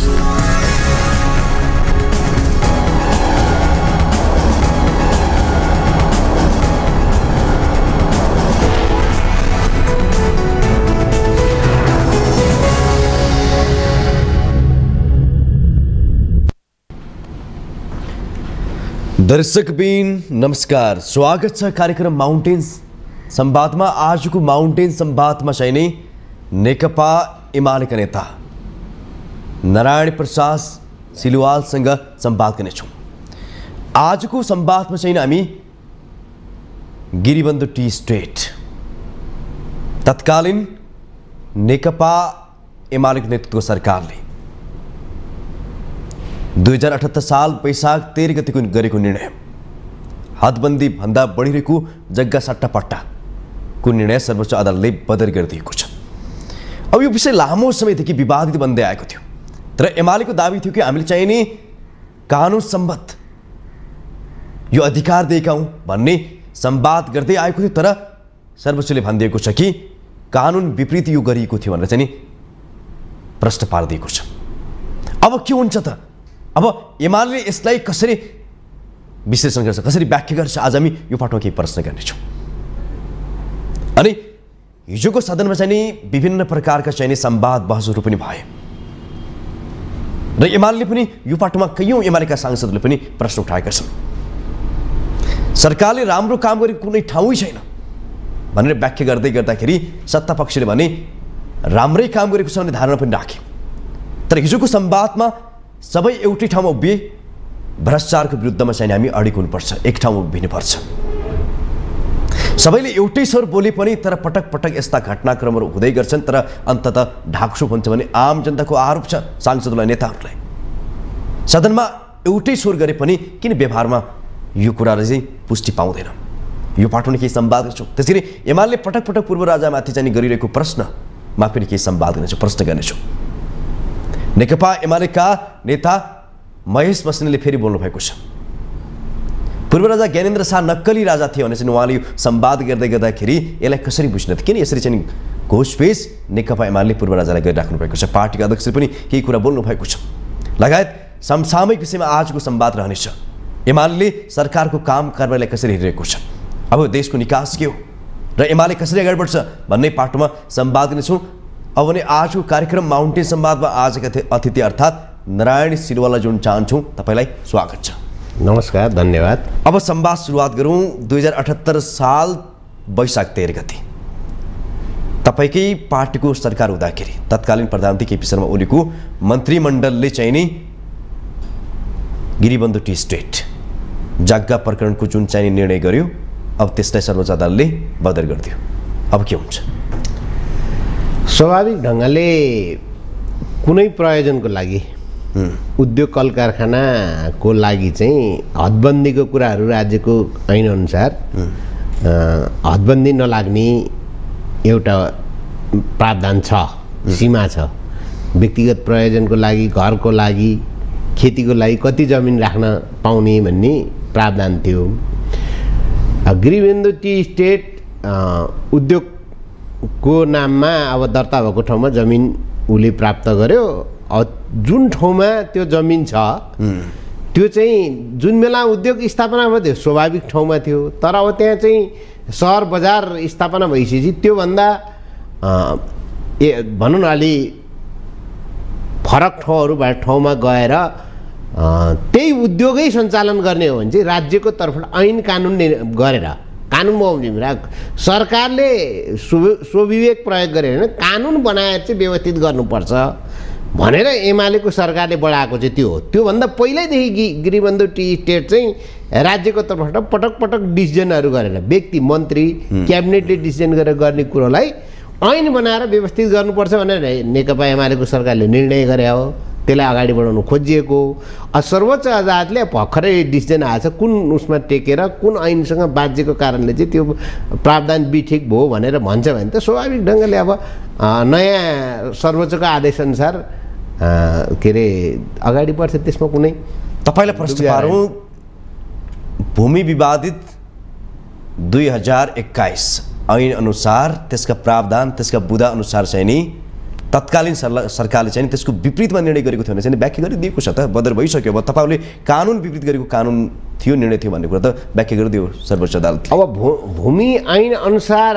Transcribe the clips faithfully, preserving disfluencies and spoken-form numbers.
दर्शकबिन नमस्कार, स्वागत छ कार्यक्रम माउन्टेन्स संवादमा। आजको माउन्टेन्स संवादमा चाहिँ नि नेकपा एमालेका नेता नारायण प्रसाद सिलवालसँग संवाद गर्नेछौँ। आजको संवादमा चाहिँ हामी गिरिबन्धु टी स्टेट तत्कालीन नेकपा एमालेको नेतृत्वको सरकारले दुई हजार अठहत्तर साल वैशाख तेह्र गतिको गरेको निर्णय, हदबन्दी भन्दा बढिरहेको जग्गा सट्टापट्टाको निर्णय सर्वोच्च अदालतले बदर गरिदिएको छ। अब यो विषय लामो समयदेखि विवादित बन्दै आएको थियो, तर एमालेको दाबी थियो कि हामीले चाहिँ नि कानुन सम्बद्ध यो अधिकार दिएका हौँ भन्ने संवाद गर्दै आएको थियो। तर सर्वोच्चले भनिदिएको छ कि कानुन विपरीत यो गरिएको थियो भनेर चाहिँ नि प्रश्न पारिदिएको छ। अब के हुन्छ त? अब एमाले यसलाई कसरी विश्लेषण गर्छ, कसरी व्याख्या गर्छ, आज हामी यो पाठमा केही प्रश्न गर्नेछौँ। अनि हिजोको सदनमा चाहिँ नि विभिन्न प्रकारका चाहिँ नि संवाद बहसहरू पनि भए र एमाले पनि यो पाठमा कयौँ एमालेका सांसदले पनि प्रश्न उठाएका छन्। सरकारले राम्रो काम गरेको कुनै ठाउँै छैन भनेर व्याख्या गर्दै गर्दाखेरि सत्ता पक्षले भने राम्रै काम गरेको छ भन्ने धारणा पनि राखे। तर हिजोको संवादमा सबै एउटै ठाउँमा उभिए, भ्रष्टाचारको विरुद्धमा चाहिँ हामी अडिग हुनुपर्छ, एक ठाउँमा उभिनुपर्छ। सबैले एउटै स्वर बोले पनि तर पटक पटक यस्ता घटनाक्रमहरू हुँदै गर्छन्, तर अन्ततः ढाकछोप हुन्छ भने आम जनताको आरोप छ सांसदलाई, नेताहरूलाई। सदनमा एउटै स्वर गरे पनि किन व्यवहारमा यो कुराले चाहिँ पुष्टि पाउँदैन? यो पाठमा केही संवाद गर्छौँ। त्यसरी एमाले पटक पटक पूर्व राजामाथि चाहिँ गरिरहेको प्रश्नमा पनि केही संवाद गर्नेछौँ, प्रश्न गर्नेछौँ। नेकपा एमालेका नेता महेश बस्नेतले फेरि बोल्नु भएको छ। पूर्व राजा ज्ञानेन्द्र शाह नक्कली राजा थियो भने चाहिँ उहाँले यो संवाद गर्दै गर्दाखेरि यसलाई कसरी बुझ्न, किन यसरी चाहिँ घोषपेश नेकपा एमाले पूर्व राजालाई गरिराख्नु भएको छ। पार्टीका अध्यक्षले पनि केही कुरा बोल्नु भएको छ। लगायत समसामयिक विषयमा आजको संवाद रहनेछ। एमाले सरकारको काम कारबाहीलाई कसरी हेरिरहेको छ, अब देशको निकास के हो र एमाले कसरी अगाडि बढ्छ भन्ने पाठमा संवाद गर्नेछौँ। अब भने आजको कार्यक्रम माउन्टेन संवादमा आजका अतिथि अर्थात् नारायण सिलवाललाई जोड्न चाहन्छौँ। तपाईँलाई स्वागत छ। नमस्कार, धन्यवाद। अब संवाद सुरुवात गरौँ। दुई हजार अठहत्तर साल वैशाख तेह्र गति तपाईँकै पार्टीको सरकार हुँदाखेरि तत्कालीन प्रधानमन्त्री केपी शर्मा ओलीको मन्त्रीमण्डलले चाहिँ नि गिरिबन्धु टी स्टेट जग्गा प्रकरणको जुन चाहिँ निर्णय गर्यो, अब त्यसलाई सर्वोच्च अदालतले बदर गरिदियो। अब के हुन्छ? स्वाभाविक ढङ्गले कुनै प्रयोजनको लागि, उद्योग कल कारखानाको लागि चाहिँ हदबन्दीको कुराहरू राज्यको ऐनअनुसार हदबन्दी नलाग्ने एउटा प्रावधान छ, सीमा छ। व्यक्तिगत प्रयोजनको लागि, घरको लागि, खेतीको लागि कति जमिन राख्न पाउने भन्ने प्रावधान थियो। गिरिबन्धु टी स्टेट उद्योग को नाममा अब दर्ता भएको ठाउँमा जमिन उसले प्राप्त गर्यो। जुन ठाउँमा त्यो जमिन छ त्यो चाहिँ जुन बेला उद्योग स्थापना भयो त्यो स्वाभाविक ठाउँमा थियो, तर अब त्यहाँ चाहिँ सहर बजार स्थापना भइसकेपछि त्योभन्दा ए भनौँ न अलि फरक ठाउँहरूबाट ठाउँमा गएर त्यही उद्योगै सञ्चालन गर्ने हो भने चाहिँ राज्यको तर्फबाट ऐन कानुन गरेर, कानुन बमोजिम सरकारले स्वविवेक प्रयोग गरेर होइन, कानुन बनाएर चाहिँ व्यवस्थित गर्नुपर्छ भनेर एमालेको सरकारले बढाएको चाहिँ त्यो हो। त्योभन्दा पहिल्यैदेखि गि गिरिबन्धु टी स्टेट चाहिँ राज्यको तर्फबाट पटक पटक डिसिजनहरू गरेर, व्यक्ति मन्त्री क्याबिनेटले डिसिजन गरेर गर्ने कुरोलाई ऐन बनाएर व्यवस्थित गर्नुपर्छ भनेर नेकपा एमालेको सरकारले निर्णय गरे हो। त्यसलाई अगाडि बढाउनु खोजिएको। सर्वोच्च अदालतले भर्खरै डिसिजन आएछ कुन उसमा टेकेर कुन ऐनसँग बाध्यको कारणले चाहिँ त्यो प्रावधान बिठिक भयो भनेर भन्छ भने त स्वाभाविक ढङ्गले अब नयाँ सर्वोच्चको आदेशअनुसार के अरे अगाडि बढ्छ। त्यसमा कुनै तपाईँलाई प्रश्न पारौँ, भूमि विवादित दुई हजार एक्काइस ऐन अनुसार त्यसका प्रावधान त्यसका बुदा अनुसार चाहिँ नि तत्कालीन सरला सरकारले चाहिँ त्यसको विपरीतमा निर्णय गरेको थियो भने चाहिँ व्याख्या गरिदिएको छ त बदर भइसक्यो अब तपाईँले कानुन विपरीत गरेको कानुन थियो निर्णय थियो भन्ने कुरा त व्याख्या गरिदियो सर्वोच्च अदालतले। अब भू भूमि ऐन अनुसार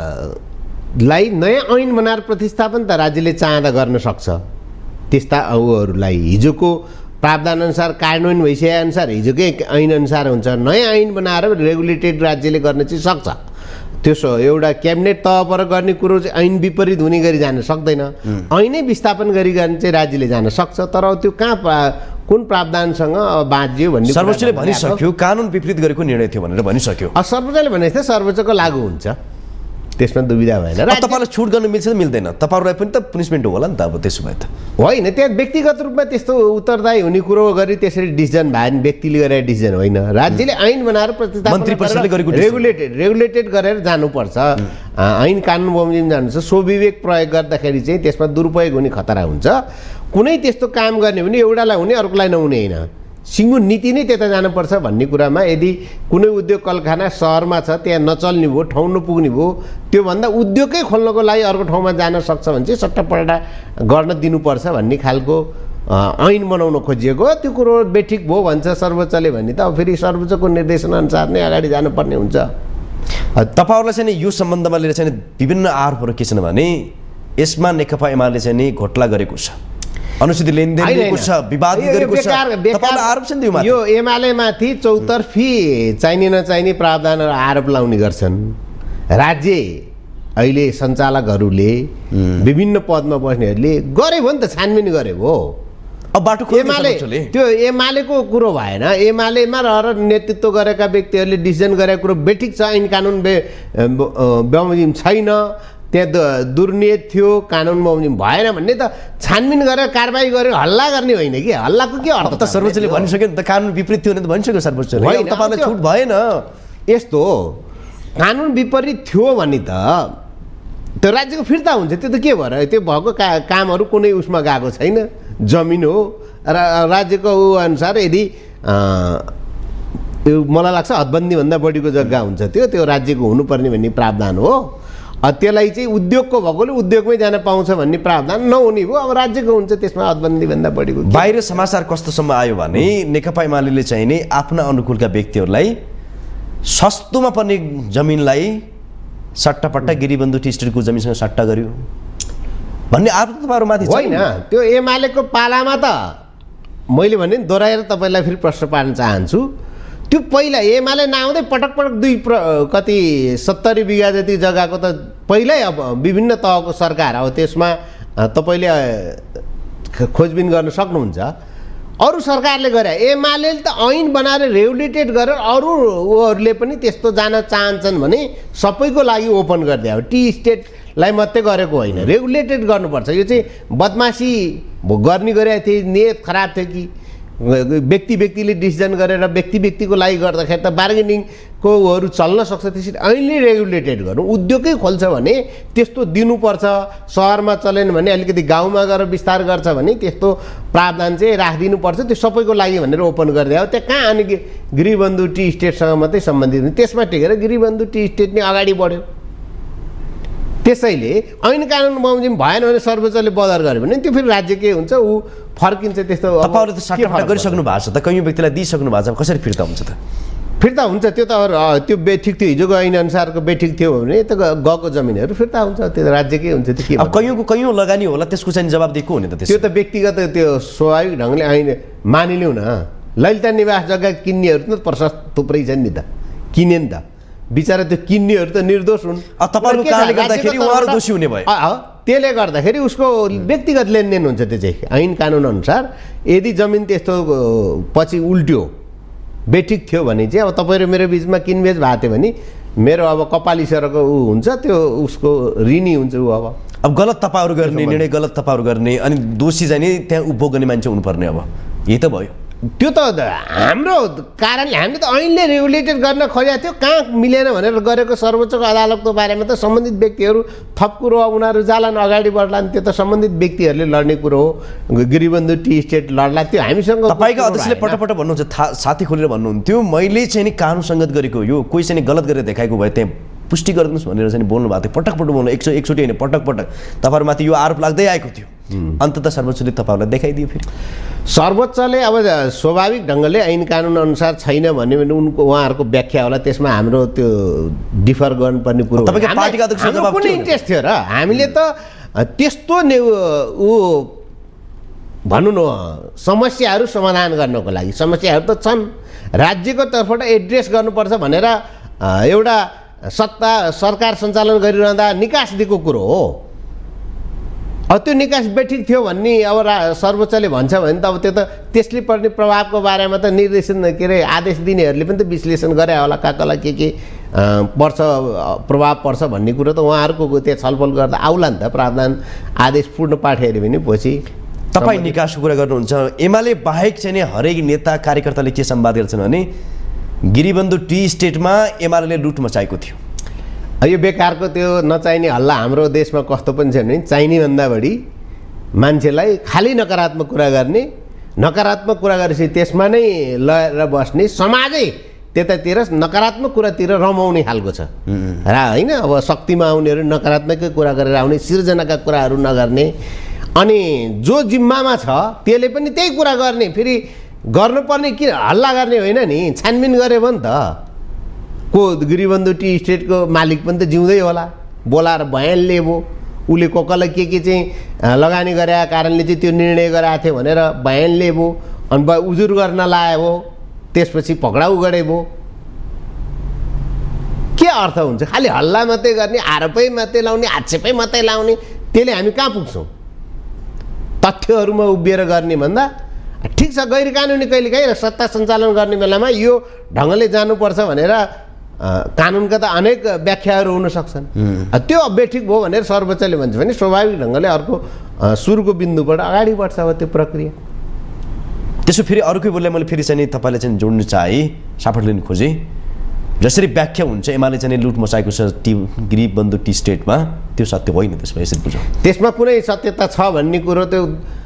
लाई नयाँ ऐन बनाएर प्रतिस्थापन त राज्यले चाहँदा गर्न सक्छ। त्यस्ता उहरूलाई हिजोको प्रावधान अनुसार कार्यान्वयन भइसके अनुसार हिजोकै ऐन अनुसार हुन्छ, नयाँ ऐन बनाएर रेगुलेटेड राज्यले गर्न चाहिँ सक्छ। त्यसो एउटा क्याबिनेट तह पर गर्ने कुरो चाहिँ ऐन विपरीत हुने गरी जान सक्दैन। ऐनै विस्थापन गरी गर्ने चाहिँ राज्यले जान सक्छ, तर त्यो कहाँ कुन प्रावधानसँग बाँधियो भन्ने सर्वोच्चले भनिसक्यो कानुन विपरीत गरेको निर्णय थियो भनेर भनिसक्यो। सर्वोच्चले भनेको थियो सर्वोच्चको लागू हुन्छ, त्यसमा दुविधा भएन। तपाईँलाई छुट गर्न मिल्छ मिल्दैन तपाईँहरूलाई पनि त पनिसमेन्ट होला नि त अब त्यसो भए त होइन। त्यहाँ व्यक्तिगत रूपमा त्यस्तो उत्तरदायी हुने कुरो गरी त्यसरी डिसिजन भयो भने व्यक्तिले गरेर डिसिजन होइन, राज्यले ऐन बनाएर प्रतिस्थापन मन्त्री परिषदले गरेको रेगुलेटेड रेगुलेटेड गरेर जानुपर्छ। ऐन कानुन बमोजिम जानुपर्छ। स्वविवेक प्रयोग गर्दाखेरि चाहिँ त्यसमा दुरुपयोग हुने खतरा हुन्छ। कुनै त्यस्तो काम गर्ने भने एउटालाई हुने अर्कोलाई नहुने होइन, सिङ्गो नीति नै त्यता जानुपर्छ भन्ने कुरामा यदि कुनै उद्योग कलखाना सहरमा छ त्यहाँ नचल्ने भयो ठाउँ नपुग्ने भयो त्योभन्दा उद्योगकै खोल्नको लागि अर्को ठाउँमा जान सक्छ भने चाहिँ सट्टापल्टा गर्न दिनुपर्छ भन्ने खालको ऐन बनाउन खोजिएको त्यो कुरो बेठिक भयो भन्छ सर्वोच्चले भने त अब फेरि सर्वोच्चको निर्देशनअनुसार नै अगाडि जानुपर्ने हुन्छ। तपाईँहरूलाई चाहिँ यो सम्बन्धमा लिएर चाहिँ विभिन्न आरोपहरू के छन् भने यसमा नेकपा एमाले चाहिँ नि घोटाला गरेको छ, अनुचित लेनदेन गरेको छ, विवाद गरेको छ, तपाईहरुले आरोप छ नि त्यो माथि। यो एमाले माथि चौतर्फी चाहिने नचाहिने प्रावधान आरोप लाउने गर्छन्। राज्य अहिले सञ्चालकहरूले विभिन्न पदमा बस्नेहरूले गरे भयो नि त, छानबिन गरेको हो। अब बाटो एमाले त्यो एमालेको कुरो भएन, एमालेमा रहेर नेतृत्व गरेका व्यक्तिहरूले डिसिजन गरेको कुरो बेठिक छ, ऐन कानुन बमोजिम छैन, त्यहाँ दुर्नीति थियो, कानुन बमोजिम भएन भन्ने त छानबिन गरेर कारबाही गरेर हल्ला गर्ने होइन कि। हल्लाको के अर्थ त सर्वोच्चले भनिसक्यो नि त कानुन विपरीत थियो भने त भनिसक्यो सर्वोच्चले, तपाईँलाई छुट भएन। यस्तो कानुन विपरीत थियो भने त त्यो राज्यको फिर्ता हुन्छ, त्यो त के भएर त्यो भएको का कामहरू कुनै उसमा गएको छैन, जमिन हो र राज्यको ऊ अनुसार यदि मलाई लाग्छ हदबन्दीभन्दा बढीको जग्गा हुन्छ त्यो त्यो राज्यको हुनुपर्ने भन्ने प्रावधान हो। त्यसलाई चाहिँ उद्योगको भएकोले उद्योगमै जान पाउँछ भन्ने प्रावधान नहुने भयो, अब राज्यको हुन्छ त्यसमा हदबन्दीभन्दा बढीको। बाहिर समाचार कस्तोसम्म आयो भने नेकपा एमाले चाहिँ नि आफ्ना अनुकूलका व्यक्तिहरूलाई सस्तोमा पर्ने जमिनलाई सट्टापट्टा गिरिबन्धु टी स्टेटको जमिनसँग सट्टा गर्यो भन्ने आरोप तपाईँहरूमाथि होइन। त्यो एमालेको पालामा त मैले भने दोहोऱ्याएर तपाईँलाई फेरि प्रश्न पार्न चाहन्छु, त्यो पहिला एमाले नआउँदै पटक पटक दुई प्र कति सत्तरी बिघा जति जग्गाको त पहिल्यै अब विभिन्न तहको सरकार अब त्यसमा तपाईँले खोजबिन गर्न सक्नुहुन्छ। अरू सरकारले गरे, एमाले त ऐन बनाएर रेगुलेटेड गरेर अरू उहरूले पनि त्यस्तो जान चाहन्छन् भने सबैको लागि ओपन गरिदियो। अब टी स्टेटलाई मात्रै गरेको होइन, रेगुलेटेड गर्नुपर्छ। यो चाहिँ बदमासी गर्ने गरेको थिए, नियत खराब थियो कि व्यक्ति व्यक्तिले डिसिजन गरेर व्यक्ति व्यक्तिको लागि गर्दाखेरि त बार्गेनिङकोहरू चल्न सक्छ। त्यसरी ऐनले रेगुलेटेड गर्नु, उद्योगकै खोल्छ भने त्यस्तो दिनुपर्छ। सहरमा चलेन भने अलिकति गाउँमा गएर विस्तार गर्छ भने त्यस्तो प्रावधान चाहिँ राखिदिनुपर्छ, त्यो सबैको लागि भनेर ओपन गरिदियो। त्यहाँ कहाँ अनि गिरिबन्धु टी स्टेटसँग मात्रै सम्बन्धित हुने, त्यसमा टेकेर गिरिबन्धु टी स्टेट नै अगाडि बढ्यो। त्यसैले ऐन कानुन बमोजिम भएन भने सर्वोच्चले बदर गर्यो भने त्यो फेरि राज्यकै हुन्छ, ऊ फर्किन्छ। त्यस्तो तपाईँहरूले त सट्टापट्टा गरिसक्नु भएको छ त, कैयौँ व्यक्तिलाई दिइसक्नु भएको छ, कसरी फिर्ता हुन्छ त? फिर्ता हुन्छ त्यो त त्यो बेठिक थियो, हिजोको ऐन अनुसारको बेठिक थियो भने त गएको जमिनहरू फिर्ता हुन्छ, त्यो त राज्यकै हुन्छ। त्यो के अब कैयौँको कैयौँ लगानी होला त्यसको चाहिँ जवाब दिएको हो नि त। त्यो त व्यक्तिगत त्यो स्वाभाविक ढङ्गले ऐन मानिलिउँ न। ललिता निवास जग्गा किन्नेहरू त प्रशस्त थुप्रै छन् नि त, किने नि त बिचरा, त्यो किन्नेहरू त निर्दोष हुन्। तपाईँको कारणले गर्दाखेरि उहाँहरू दोषी हुने भयो। त्यसले गर्दाखेरि उसको व्यक्तिगत लेनदेन हुन्छ। त्यो चाहिँ ऐन कानुन अनुसार यदि जमिन त्यस्तो पछि उल्ट्यो बेठिक थियो भने चाहिँ अब तपाईँ र मेरो बिचमा किनबेच भएको थियो भने मेरो अब कपाली सरको ऊ हुन्छ, त्यो उसको ऋणी हुन्छ ऊ। अब अब गलत तपाईँहरू गर्ने निर्णय गलत तपाईँहरू गर्ने अनि दोषी चाहिँ नि त्यहाँ उपभोग गर्ने मान्छे हुनुपर्ने, अब यही त भयो। त्यो त हाम्रो कारणले हामीले त ऐनले रेगुलेटेड गर्न खोजेको थियो, कहाँ मिलेन भनेर गरेको। सर्वोच्चको अदालतको बारेमा त सम्बन्धित व्यक्तिहरू थप कुरो अब उनीहरू जालान् अगाडि बढ्लान्, त्यो त सम्बन्धित व्यक्तिहरूले लड्ने कुरो हो। गिरिबन्धु टी स्टेट लड्ला, त्यो हामीसँग। तपाईँको अध्यक्षले पटपट भन्नुहुन्छ, था साथी खोलेर भन्नुहुन्थ्यो मैले चाहिँ नि कानुन सङ्गत गरेको, यो कोही चाहिँ गलत गरेर देखाएको भए त्यहाँ पुष्टि गरिदिनुहोस् भनेर चाहिँ बोल्नु भएको थियो, पटक पटक बोल्नु, एक सौ एकचोटि होइन पटक पटक तपाईँहरूमाथि यो आरोप लाग्दै आएको थियो। अन्ततः सर्वोच्चले तपाईँहरूलाई देखाइदियो। फेरि सर्वोच्चले अब स्वाभाविक ढङ्गले ऐन कानुन अनुसार छैन भन्यो भने उनको उहाँहरूको व्याख्या होला, त्यसमा हाम्रो त्यो डिफर गर्नुपर्ने कुरो कुन इन्ट्रेस्ट थियो र? हामीले त त्यस्तो ने ऊ भनौँ न समस्याहरू समाधान गर्नको लागि, समस्याहरू त छन्, राज्यको तर्फबाट एड्रेस गर्नुपर्छ भनेर एउटा सत्ता सरकार सञ्चालन गरिरहँदा निकास दिएको कुरो हो। अब त्यो निकास बेठिक थियो भन्ने अब सर्वोच्चले भन्छ भने त अब त्यो त त्यसले पर्ने प्रभावको बारेमा त निर्देशन के अरे आदेश दिनेहरूले पनि त विश्लेषण गरे होला, कहाँ कसलाई के के पर्छ प्रभाव पर्छ भन्ने कुरो त उहाँहरूको त्यहाँ छलफल गर्दा आउला नि त। प्रावधान आदेश पूर्ण पाठ हेऱ्यो भने पछि तपाईँ निकासको कुरा गर्नुहुन्छ। एमाले बाहेक चाहिँ नि हरेक नेता कार्यकर्ताले के संवाद गर्छन् भने गिरिबन्धु टी स्टेटमा एमाले लुट मचाएको थियो। यो बेकारको त्यो नचाहिने हल्ला हाम्रो देशमा कस्तो पनि छ भने चाहिने भन्दा बढी मान्छेलाई खालि नकारात्मक कुरा गर्ने, नकारात्मक कुरा गरेपछि त्यसमा नै लएर बस्ने, समाजै त्यतातिर नकारात्मक कुरातिर रमाउने खालको छ र होइन। अब शक्तिमा आउनेहरू नकारात्मकै कुरा गरेर आउने, सिर्जनाका कुराहरू नगर्ने, अनि जो जिम्मामा छ त्यसले पनि त्यही कुरा गर्ने, फेरि गर्नुपर्ने किन हल्ला गर्ने होइन नि, छानबिन गऱ्यो भने त को गिरिबन्धु टी स्टेटको मालिक पनि त जिउँदै होला, बोलाएर बयान लिएको उसले को कसलाई के के चाहिँ लगानी गरेका कारणले चाहिँ त्यो निर्णय गराएको थियो भनेर बयान लिएको, अनि उजुर गर्न लायो, त्यसपछि पक्राउ गरेको। के अर्थ हुन्छ? खालि हल्ला मात्रै गर्ने, आरोपै मात्रै लाउने, आक्षेपै मात्रै लाउने, त्यसले हामी कहाँ पुग्छौँ? तथ्यहरूमा उभिएर गर्ने भन्दा ठिक छ, गैर कानुनी कहिले काहीँ सत्ता सञ्चालन गर्ने बेलामा यो ढङ्गले जानुपर्छ भनेर कानुनका त अनेक व्याख्याहरू हुन सक्छन्। त्यो बेठिक भयो भनेर सर्वोच्चले भन्छ भने स्वाभाविक ढङ्गले अर्को सुरुको बिन्दुबाट अगाडि बढ्छ अब त्यो प्रक्रिया। त्यसो फेरि अर्कै बोलले मैले फेरि चाहिँ तपाईँले चाहिँ जोड्नु चाहे, सापट लिनु खोजेँ, जसरी व्याख्या हुन्छ एमाले चाहिँ लुट मचाएको छ टी गिरिबन्धु टी स्टेटमा, त्यो सत्य होइन। त्यसमा यसरी बुझौँ, त्यसमा कुनै सत्यता छ भन्ने कुरो त्यो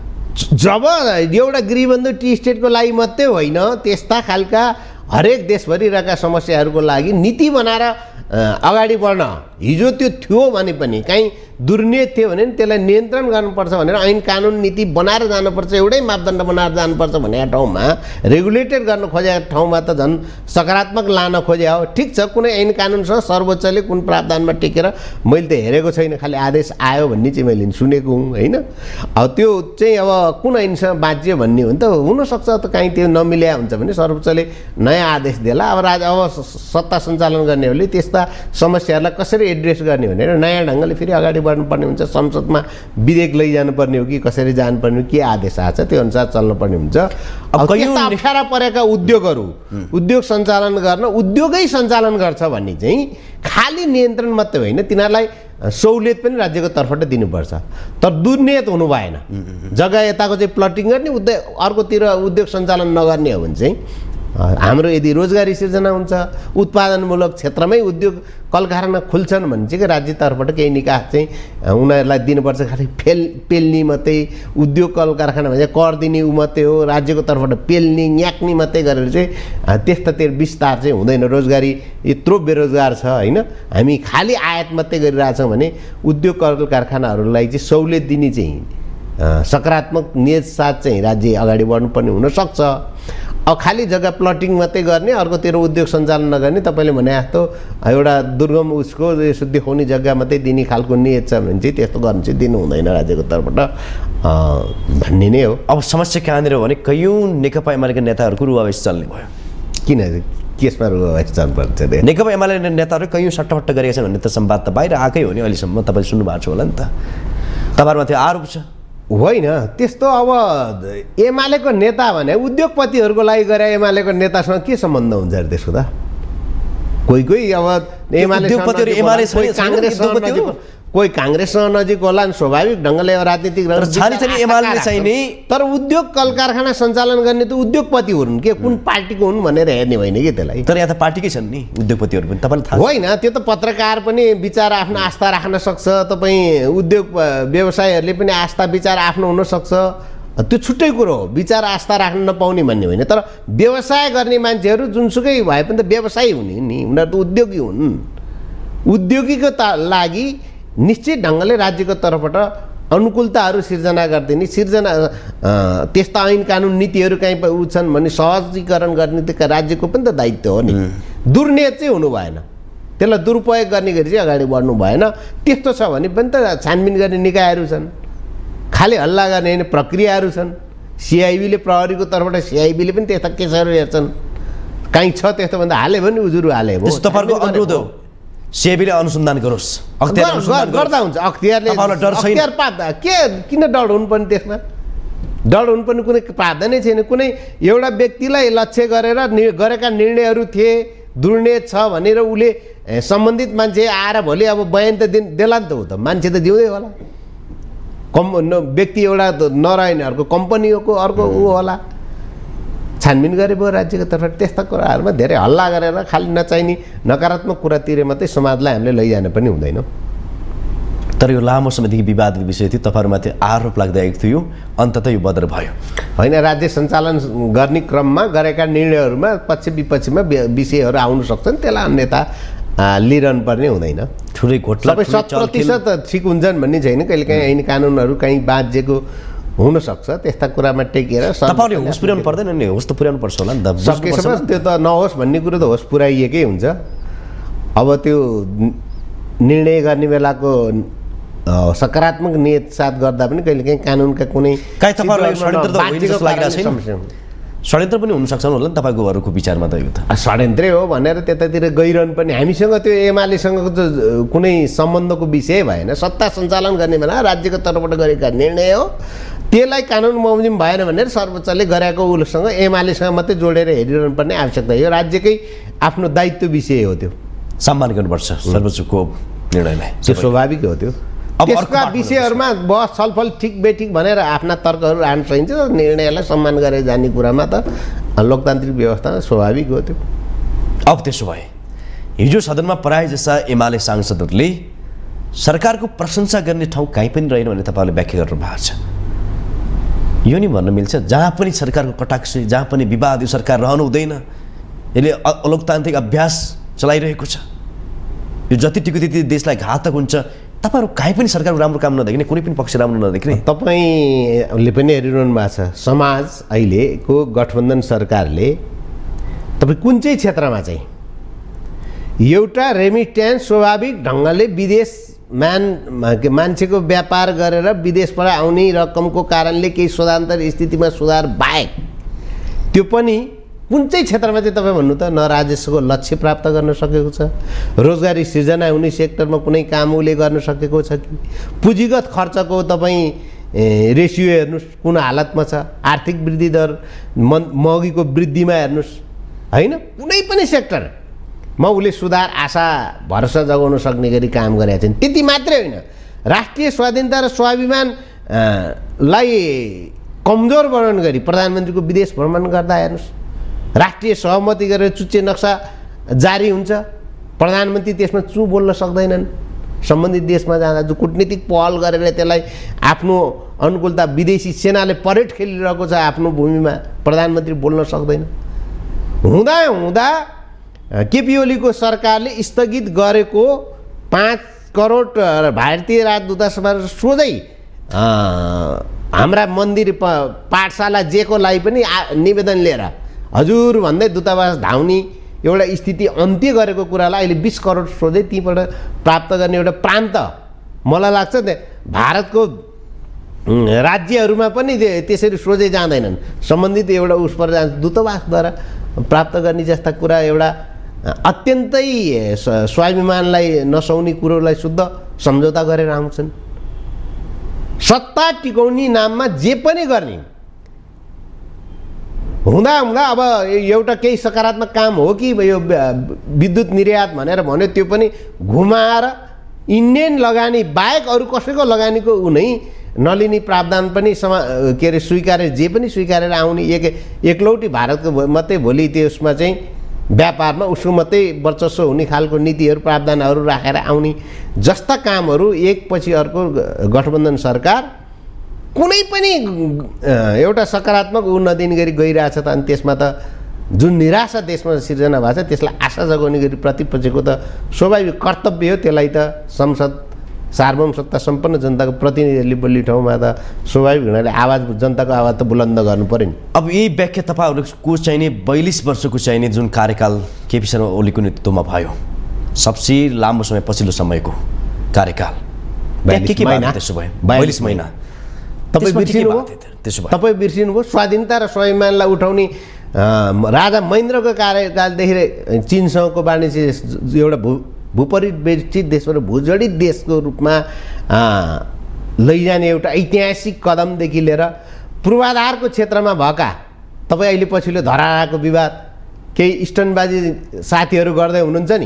जब एउटा गिरिबन्धु टी स्टेटको लागि मात्रै होइन, त्यस्ता खालका हरेक देशभरि रहेका समस्याहरूको लागि नीति बनाएर अगाडि बढ्न, हिजो त्यो थियो भने पनि कहीँ दुर्नीति थियो भने त्यसलाई नियन्त्रण गर्नुपर्छ भनेर ऐन कानुन नीति बनाएर जानुपर्छ, एउटै मापदण्ड बनाएर जानुपर्छ भनेको ठाउँमा, रेगुलेटेड गर्न खोजेको ठाउँमा त झन् सकारात्मक लान खोजे हो। ठिक छ, कुनै ऐन कानुनसँग सर्वोच्चले कुन प्रावधानमा टेकेर मैले त हेरेको छैन, खालि आदेश आयो भन्ने चाहिँ मैले सुनेको हुँ होइन। अब त्यो चाहिँ अब कुन ऐनसँग बाँच्यो भन्ने हो नि त, हुनसक्छ त कहीँ त्यो नमिल्या हुन्छ भने सर्वोच्चले नयाँ आदेश देला। अब राज अब सत्ता सञ्चालन गर्नेहरूले त्यस्ता समस्याहरूलाई कसरी एड्रेस गर्ने भनेर नयाँ ढङ्गले फेरि अगाडि बढ्नुपर्ने हुन्छ, संसदमा विधेयक लैजानुपर्ने हो कि कसरी जानुपर्ने हो, के आदेश आएको छ त्यो अनुसार चल्नुपर्ने हुन्छ। अब कयौँ अप्ठ्यारा परेका उद्योगहरू उद्योग सञ्चालन गर्न उद्योगै सञ्चालन गर्छ भन्ने चाहिँ खालि नियन्त्रण मात्रै होइन, तिनीहरूलाई सहुलियत पनि राज्यको तर्फबाट दिनुपर्छ, तर दुर्नियत हुनु भएन। जग्गा यताको चाहिँ प्लटिङ गर्ने, उद्योग अर्कोतिर उद्योग सञ्चालन नगर्ने हो भने चाहिँ हाम्रो यदि रोजगारी सिर्जना हुन्छ, उत्पादनमूलक क्षेत्रमै उद्योग कल कारखाना खुल्छन् भने चाहिँ राज्य तर्फबाट केही निकास चाहिँ उनीहरूलाई दिनुपर्छ। खालि फेल पेल्ने मात्रै उद्योग कल कारखाना भने कर दिने ऊ मात्रै हो, राज्यको तर्फबाट पेल्ने न्याक्ने मात्रै गरेर चाहिँ त्यस्तातिर विस्तार चाहिँ हुँदैन। रोजगारी यत्रो बेरोजगार छ होइन, हामी खालि आयात मात्रै गरिरहेछौँ भने उद्योग कल कारखानाहरूलाई चाहिँ सहुलियत दिने चाहिँ सकारात्मक नियत साथ चाहिँ राज्य अगाडि बढ्नुपर्ने हुनसक्छ। अब खालि जग्गा प्लटिङ मात्रै गर्ने, अर्कोतिर उद्योग सञ्चालन नगर्ने, तपाईँले भने जस्तो एउटा दुर्गम उसको यसो देखाउने जग्गा मात्रै दिने खालको नियत छ भने चाहिँ त्यस्तो गर्नु चाहिँ दिनु हुँदैन राज्यको तर्फबाट भन्ने नै हो। अब समस्या कहाँनिर हो भने कयौँ नेकपा एमालेका नेताहरूको रुवावेश चल्ने भयो। किन केसमा रुवावेश चल्नुपर्छ रे? नेकपा एमाले नेताहरू कयौँ सट्टाफट्टा गरेका छन् भन्ने त संवाद त बाहिर आएकै हो नि, अहिलेसम्म तपाईँले सुन्नु भएको छ होला नि त, तपाईँहरूमा त्यो आरोप छ होइन? त्यस्तो अब एमालेको नेता भने उद्योगपतिहरूको लागि गरे एमालेको नेतासँग के सम्बन्ध हुन्छ अरे त्यसको त? कोही कोही अब एमाले काङ्ग्रेस कोही काङ्ग्रेससँग नजिक होला नि, स्वाभाविक ढङ्गले राजनीतिक एमाले चाहिँ नि, तर उद्योग कल कारखाना सञ्चालन गर्ने त उद्योगपति हुन् के कुन पार्टीको हुन् भनेर हेर्ने होइन कि त्यसलाई। तर यहाँ त पार्टीकै छन् नि उद्योगपतिहरू पनि, तपाईँलाई थाहा होइन? त्यो त पत्रकार पनि विचार आफ्नो आस्था राख्न सक्छ, तपाईँ उद्योग व्यवसायीहरूले पनि आस्था विचार आफ्नो हुनसक्छ, त्यो छुट्टै कुरो हो। विचार आस्था राख्न नपाउने भन्ने होइन, तर व्यवसाय गर्ने मान्छेहरू जुनसुकै भए पनि त व्यवसायी हुने नि, उनीहरू त उद्योगी हुन्। उद्योगीको ता लागि निश्चित ढङ्गले राज्यको तर्फबाट अनुकूलताहरू सिर्जना गरिदिने, सिर्जना त्यस्ता ऐन कानुन नीतिहरू कहीँ उ छन् भने सहजीकरण गर्ने त राज्यको पनि त दायित्व हो नि। दुर्नियत चाहिँ हुनु भएन, त्यसलाई दुरुपयोग गर्ने गरी चाहिँ अगाडि बढ्नु भएन। त्यस्तो छ भने पनि त छानबिन गर्ने निकायहरू छन्, खालि हल्ला गर्ने होइन प्रक्रियाहरू छन्। सिआइबीले प्रहरीको तर्फबाट सिआइबीले पनि त्यस्ता केसहरू हेर्छन्, काहीँ छ त्यस्तो भन्दा हाल्यो भने उजुरो हाले हो। तपाईँहरूको अनुरोध हो सिआइबीले अनुसन्धान गरोस्, गर्दा हुन्छ। अख्तियारले अख्तियार पाप्दा के किन डर हुनुपर्ने त्यसमा? डर हुनुपर्ने कुनै प्रावधानै छैन। कुनै एउटा व्यक्तिलाई लक्ष्य गरेर गरेका निर्णयहरू थिए, दुर्नियत छ भनेर उसले सम्बन्धित मान्छे आएर भोलि अब बयान त दिन देला नि त, हो त मान्छे त जिउँदै होला। कम् व्यक्ति एउटा नरहेन, अर्को कम्पनीको अर्को ऊ होला, छानबिन गरे भयो राज्यको तर्फबाट। त्यस्ता कुराहरूमा धेरै हल्ला गरेर खालि नचाहिने नकारात्मक कुरातिर मात्रै समाजलाई हामीले लैजान पनि हुँदैन। तर यो लामो समयदेखि विवादित विषय थियो, तपाईँहरूमाथि आरोप लाग्दैआएको थियो, अन्ततः यो बदर भयो होइन? राज्य सञ्चालन गर्ने क्रममा गरेका निर्णयहरूमा पक्ष विपक्षमा विषयहरू आउन सक्छन्, त्यसलाई अन्यथा लिइरहनु पर्ने हुँदैन। ठुलै घोटला सबै शत प्रतिशत ठिक हुन्छन् भन्ने छैन। कहिलेकाहीँ ऐन कानुनहरू कहीँ बाँझेको हुनसक्छ, त्यस्ता कुरामा टेकेर तपाईँले होस पुर्याउनु पर्दैन नि? होस त पुर्याउनु पर्छ होला नि त। सकेसम्म त्यो त नहोस् भन्ने कुरो त होस पुर्याइएकै हुन्छ। अब त्यो निर्णय गर्ने बेलाको सकारात्मक नियत साथ गर्दा पनि कहिलेकाहीँ कानुनका कुनै षड्यन्त्र पनि हुनसक्छ होला नि तपाईँको अरूको विचारमा त? यो त षड्यन्त्रै हो भनेर त्यतातिर गइरहनु पनि, हामीसँग त्यो एमालेसँगको त कुनै सम्बन्धको विषय भएन। सत्ता सञ्चालन गर्ने बेला राज्यको तर्फबाट गरेका निर्णय हो, त्यसलाई कानुन बमोजिम भएन भनेर सर्वोच्चले गरेको उसँग एमालेसँग मात्रै जोडेर हेरिरहनु पर्ने आवश्यकता। यो राज्यकै आफ्नो दायित्व विषय हो, त्यो सम्मान गर्नुपर्छ सर्वोच्चको निर्णयलाई, त्यो स्वाभाविक हो। त्यो त्यसका विषयहरूमा बहस छलफल ठिक बेठिक भनेर आफ्ना तर्कहरू हाल्न सकिन्छ, निर्णयलाई सम्मान गरेर जाने कुरामा त लोकतान्त्रिक व्यवस्थामा स्वाभाविक हो त्यो। अब त्यसो भए हिजो सदनमा प्राय जस्ता एमाले सांसदहरूले सरकारको प्रशंसा गर्ने ठाउँ कहीँ पनि रहेन भने तपाईँहरूले व्याख्या गर्नु भएको छ। यो नि भन्न मिल्छ जहाँ पनि सरकारको कटाक्ष, जहाँ पनि विवाद, यो सरकार रहनु हुँदैन, यसले अलोकतान्त्रिक अभ्यास चलाइरहेको छ, यो जति टिको त्यति देशलाई घातक हुन्छ। तपाईँहरू कहीँ पनि सरकारको राम्रो काम नदेख्ने, कुनै पनि पक्ष राम्रो नदेख्ने? तपाईँले पनि हेरिरहनु भएको छ समाज अहिलेको गठबन्धन सरकारले तपाईँ कुन चाहिँ क्षेत्रमा चाहिँ एउटा रेमिट्यान्स स्वाभाविक ढङ्गले विदेश मान मान्छेको व्यापार गरेर विदेशबाट आउने रकमको कारणले केही शोधान्तर स्थितिमा सुधार बाहेक त्यो पनि कुन चाहिँ क्षेत्रमा चाहिँ तपाईँ भन्नु त न राजस्वको लक्ष्य प्राप्त गर्न सकेको छ, रोजगारी सिर्जना हुने सेक्टरमा कुनै काम उसले गर्न सकेको छ कि, पुँजीगत खर्चको तपाईँ रेसियो हेर्नुहोस् कुन हालतमा छ, आर्थिक वृद्धि दर महँगीको वृद्धिमा हेर्नुहोस्, होइन कुनै पनि सेक्टरमा उसले सुधार आशा भरोसा जगाउन सक्ने गरी काम गरेका छन्। त्यति मात्रै होइन, राष्ट्रिय स्वाधीनता र स्वाभिमानलाई कमजोर बनाउने गरी प्रधानमन्त्रीको विदेश भ्रमण गर्दा हेर्नुहोस्, राष्ट्रिय सहमति गरेर चुच्चे नक्सा जारी हुन्छ, प्रधानमन्त्री त्यसमा चु बोल्न सक्दैनन्। सम्बन्धित देशमा जाँदा जो कूटनीतिक पहल गरेर त्यसलाई आफ्नो अनुकूलता विदेशी सेनाले परेड खेलिरहेको छ आफ्नो भूमिमा, प्रधानमन्त्री बोल्न सक्दैन। हुँदा हुँदा केपी ओलीको सरकारले स्थगित गरेको पाँच करोड भारतीय राजदूतावासबाट सोझै हाम्रा मन्दिर पाठशाला जेको लागि पनि निवेदन लिएर हजुर भन्दै दूतावास धाउने एउटा स्थिति अन्त्य गरेको कुरालाई अहिले बिस करोड सोझै तीबाट प्राप्त गर्ने एउटा प्रान्त मलाई लाग्छ भारतको राज्यहरूमा पनि त्यसरी सोझै जाँदैनन्, सम्बन्धित एउटा उस पर जान्छ दूतावासद्वारा प्राप्त गर्ने जस्ता कुरा एउटा अत्यन्तै स्वाभिमानलाई नसुहाउने कुरोलाई शुद्ध सम्झौता गरेर आउँछन्। सत्ता टिकाउने नाममा जे पनि गर्ने हुँदा हुँदा अब एउटा केही सकारात्मक काम हो कि यो विद्युत निर्यात भनेर भन्यो, त्यो पनि घुमाएर इन्डियन लगानी बाहेक अरू कसैको लगानीको ऊ नै नलिने प्रावधान पनि समा के अरे स्वीकारेर जे पनि स्वीकारेर आउने एक एकलौटी भारतको मात्रै भोलि त्यसमा चाहिँ व्यापारमा उसको मात्रै वर्चस्व हुने खालको नीतिहरू प्रावधानहरू राखेर आउने जस्ता कामहरू एकपछि अर्को गठबन्धन सरकार कुनै पनि एउटा सकारात्मक ऊ नदिने गरी गइरहेछ त। अनि त्यसमा त जुन निराशा देशमा सिर्जना भएको छ त्यसलाई आशा जगाउने गरी प्रतिपक्षको त स्वाभाविक कर्तव्य हो। त्यसलाई त संसद सार्वभौम सत्ता सम्पन्न जनताको प्रतिनिधिहरूले बोल्ने ठाउँमा त स्वाभाविक हुनाले आवाज जनताको आवाज त बुलन्द गर्नु पर्यो नि। अब यही व्याख्या तपाईँहरूको चाहिने बयालिस वर्षको चाहिने जुन कार्यकाल केपी शर्मा ओलीको नेतृत्वमा भयो, सबसे लामो समय पछिल्लो समयको कार्यकाल, के के महिना त्यसो भयो? बयालिस महिना। तपाईँ बिर्सिनुभयो? त्यसो भयो तपाईँ बिर्सिनुभयो? स्वाधीनता र स्वाभिमानलाई उठाउने राजा महेन्द्रको कार्यकालदेखि चीनसँगको वाणिज्य एउटा भू भूपरिवेष्टित देशबाट भूजडित देशको रूपमा लैजाने एउटा ऐतिहासिक कदमदेखि लिएर पूर्वाधारको क्षेत्रमा भएका तपाईँ अहिले पछिल्लो धराराको विवाद केही स्टनबाजी साथीहरू गर्दै हुनुहुन्छ नि।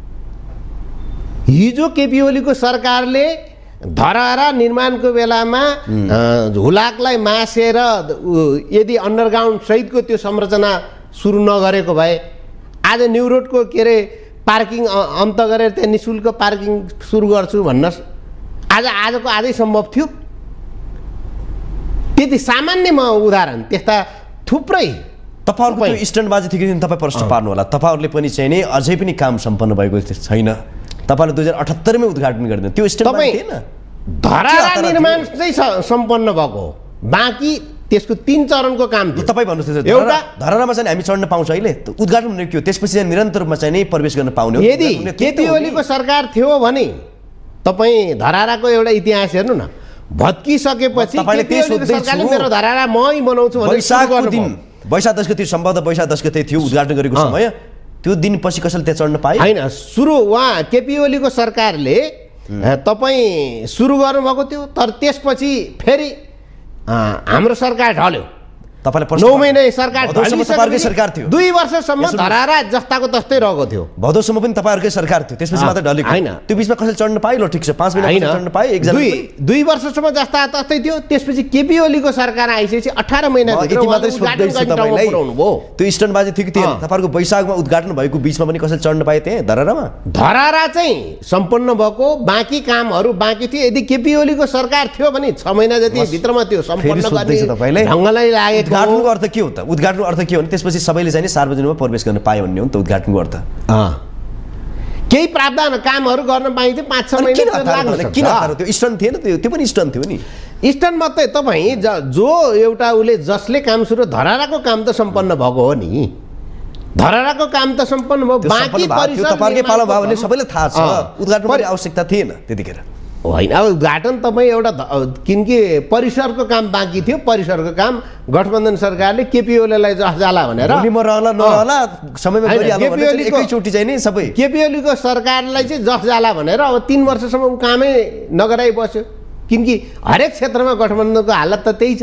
हिजो केपी ओलीको सरकारले धरारा निर्माणको बेलामा हुलाकलाई मासेर यदि अन्डरग्राउन्ड सहितको त्यो संरचना सुरु नगरेको भए आज न्यु रोडको के अरे पार्किङ अन्त गरेर त्यहाँ नि शुल्क पार्किङ सुरु गर्छु भन्नुहोस्, आज आजको आजै सम्भव थियो? त्यति सामान्य म उदाहरण त्यस्ता थुप्रै तपाईँहरूको त्यो स्टन्टबाजी थियो कि तपाईँ प्रश्न पार्नु होला। तपाईँहरूले पनि चाहिँ नि अझै पनि काम सम्पन्न भएको छैन। तपाईँले दुई हजार अठहत्तरमा उद्घाटन गरिदिनु त्यो स्टन्टबाजी थिएन। धरारा निर्माण चाहिँ सम्पन्न भएको हो, बाँकी त्यसको तीन चरणको काम थियो। तपाईँ भन्नुहोस् एउटा धरारामा चाहिँ हामी चढ्न पाउँछ अहिले उद्घाटन हुने के हो? त्यसपछि चाहिँ निरन्तर रूपमा चाहिँ प्रवेश गर्न पाउने हो। यदि केपी ओलीको सरकार थियो भने तपाईँ धराराको एउटा इतिहास हेर्नु न, भत्किसकेपछि सरकारले मेरो धरारा मै बनाउँछु भने वैशाखको दिन वैशाख दशको त्यो सम्भवतः वैशाख दशको थियो उद्घाटन गरेको समय, त्यो दिनपछि कसैले त्यहाँ चढ्न पाए होइन। सुरु उहाँ केपी ओलीको सरकारले तपाईँ सुरु गर्नुभएको थियो, तर त्यसपछि फेरि हाम्रो सरकार ढल्यो। तपाईँले नौ महिना सरकार तपाईँहरूकै सरकार थियो, दुई वर्षसम्म धरारा जस्ताको तस्तै रहेको थियो। भदौसम्म पनि तपाईँहरूकै सरकार थियो, त्यसपछि मात्र ढलेको होइन। त्यो बिचमा कसैले चढ्न पाए? ल ठिक छ, पाँच महिना चढ्न पाए एकजना दुई दुई वर्षसम्म जस्ता तस्तै थियो। त्यसपछि केपी ओलीको सरकार आइसकेपछि अठार महिना त्यो स्टन्टबाजी थियो कि थिएन? तपाईँहरूको वैशाखमा उद्घाटन भएको बिचमा पनि कसैले चढ्न पाए त्यहाँ धरारामा? धरारा चाहिँ सम्पन्न भएको, बाँकी कामहरू बाँकी थियो। यदि केपी ओलीको सरकार थियो भने छ महिना जति भित्रमा त्यो सम्पन्न गर्ने ढङ्गलाई लागेको। उद्घाटनको अर्थ के हो त? उद्घाटनको अर्थ के हो भने त्यसपछि सबैले चाहिँ सार्वजनिकमा प्रवेश गर्न पायो भन्ने हो नि त उद्घाटनको अर्थ। केही प्रावधान कामहरू गर्न पाइन्थ्यो पाँच छ महिना। किन त्यो स्टन्ट थिएन? त्यो त्यो पनि स्टन्ट थियो नि। स्टन्ट मात्रै तपाईँ जो एउटा उसले जसले काम सुरु धराराको काम त सम्पन्न भएको हो नि, धराराको काम त सम्पन्न भयो, बाँकी तपाईँकै पालो भयो भने सबैलाई थाहा छ उद्घाटनको आवश्यकता थिएन त्यतिखेर। होइन, अब उद्घाटन तपाईँ एउटा किनकि परिसरको काम बाँकी थियो, परिसरको काम गठबन्धन सरकारले केपी ओलीलाई जस जाला भनेर केपी ओलीको सरकारलाई चाहिँ जस जाला भनेर अब तिन वर्षसम्म ऊ कामै नगराइ बस्यो। किनकि हरेक क्षेत्रमा गठबन्धनको हालत त त्यही छ।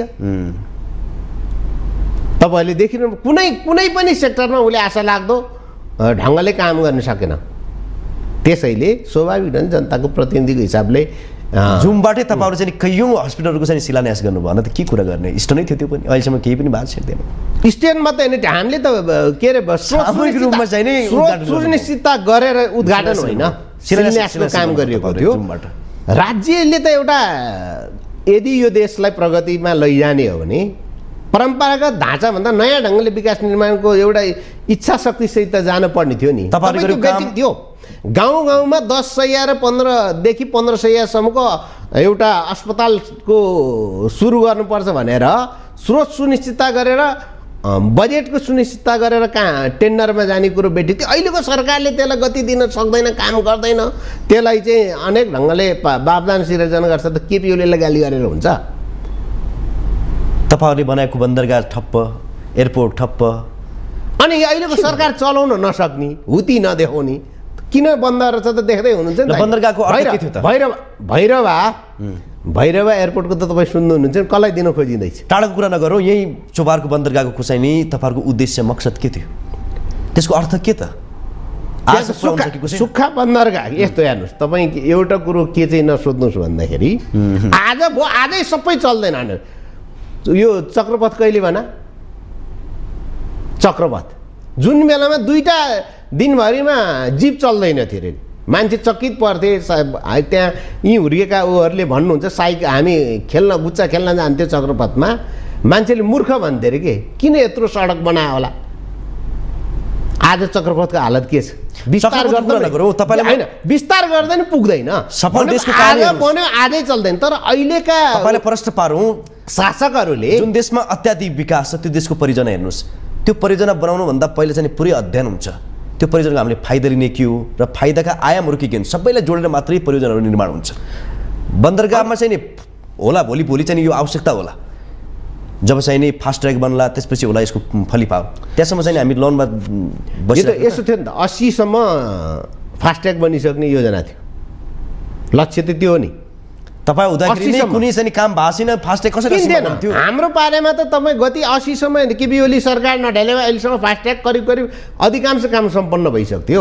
तपाईँहरूले देखिनु कुनै कुनै पनि सेक्टरमा उसले आशा लाग्दो ढङ्गले काम गर्न सकेन। त्यसैले स्वाभाविक ढङ्गले जनताको प्रतिनिधिको हिसाबले जुमबाटै तपाईँहरू चाहिँ कैयौँ हस्पिटलहरूको चाहिँ शिलान्यास गर्नुभयो न त के कुरा गर्ने? स्टन्टै थियो त्यो पनि, अहिलेसम्म केही पनि भएको छैन। स्ट्यान्ड मात्रै होइन, हामीले त के अरे सामूहिक रूपमा चाहिँ नै सुनिश्चितता गरेर उद्घाटन होइन शिलान्यासको काम गरिएको थियो। राज्यले त एउटा यदि यो देशलाई प्रगतिमा लैजाने हो भने परम्परागत ढाँचाभन्दा नयाँ ढङ्गले विकास निर्माणको एउटा इच्छा शक्तिसहित त जानु पर्ने थियो नि। तपाईँको काम थियो गाउँ गाउँमा दस सय र पन्ध्रदेखि पन्ध्र सयसम्मको एउटा अस्पतालको सुरु गर्नुपर्छ भनेर स्रोत सुनिश्चितता गरेर बजेटको सुनिश्चितता गरेर कहाँ टेन्डरमा जाने कुरो भेटेको थियो। अहिलेको सरकारले त्यसलाई गति दिन सक्दैन, काम गर्दैन, त्यसलाई चाहिँ अनेक ढङ्गले बावदान सिर्जना गर्छ। त केपी ओलीलाई गाली गरेर हुन्छ? तपाईँहरूले बनाएको बन्दरगाह ठप्प, एयरपोर्ट ठप्प, अनि अहिलेको सरकार चलाउन नसक्ने, हुती नदेखाउने किन बन्द रहेछ त देख्दै हुनुहुन्छ नि। बन्दरगाहको अर्थ के थियो त? भैरव भैरवा भैरवा एयरपोर्टको त तपाईँ सुन्नु हुनुहुन्छ, कसलाई दिन खोजिँदैछ? टाढाको कुरा नगरौँ, यही चोबारको बन्दरगाहको खुसाइनी तपाईँहरूको उद्देश्य मकसद के थियो? त्यसको अर्थ के त? सुक्खा बन्दरगाह यस्तो हेर्नुहोस्, तपाईँ एउटा कुरो के चाहिँ नसोध्नुहोस् भन्दाखेरि आज भयो आजै सबै चल्दैन। यो चक्रपथ कहिले भन? चक्रपथ जुन बेलामा दुईवटा दिनभरिमा जीप चल्दैन थियो अरे, मान्छे चकित पर्थे। त्यहाँ यहीँ हुर्केका उहरूले भन्नुहुन्छ साइक हामी खेल्न गुच्चा खेल्न जान्थ्यो चक्रपथमा, मान्छेले मूर्ख भन्थे अरे के किन यत्रो सडक बनायो होला? आज चक्रपथको हालत के छ? विस्तार गर्दै नगरौँ तपाईले हैन, विस्तार गर्दै नि पुग्दैन। सफल देशको आज कार्यहरू बन्यो आजै चल्दैन। तर अहिलेका तपाईलाई प्रश्न पारौँ, शासकहरूले जुन देशमा अत्याधिक विकास छ त्यो देशको परियोजना हेर्नुहोस्, त्यो परियोजना बनाउनु भन्दा पहिले चाहिँ पुरै अध्ययन हुन्छ त्यो परियोजनाको हामीले फाइदा लिने के हो र फाइदाका आयामहरू के के हुन् सबैलाई जोडेर मात्रै परियोजनाहरू निर्माण हुन्छ। बन्दरगाहमा चाहिँ नि होला भोलि भोलि चाहिँ यो आवश्यकता होला, जब चाहिँ नि फास्ट ट्र्याक बन्ला त्यसपछि होला यसको फलिफाप, त्यसमा चाहिँ हामी लोनमा बसिरहेको यसो थियो नि त। अस्सीसम्म फास्ट ट्र्याक बनिसक्ने योजना थियो, लक्ष्य त त्यो हो नि। तपाईँ हुँदाखेरि नै कुनै चाहिँ काम भएको छैन, फास्ट ट्र्याक कसरी थियो? हाम्रो पारेमा त तपाईँ गति अस्सीसम्म केपी ओली सरकार नढेलेमा अहिलेसम्म फास्ट ट्र्याक करिब करिब अधिकांश काम सम्पन्न भइसक्थ्यो।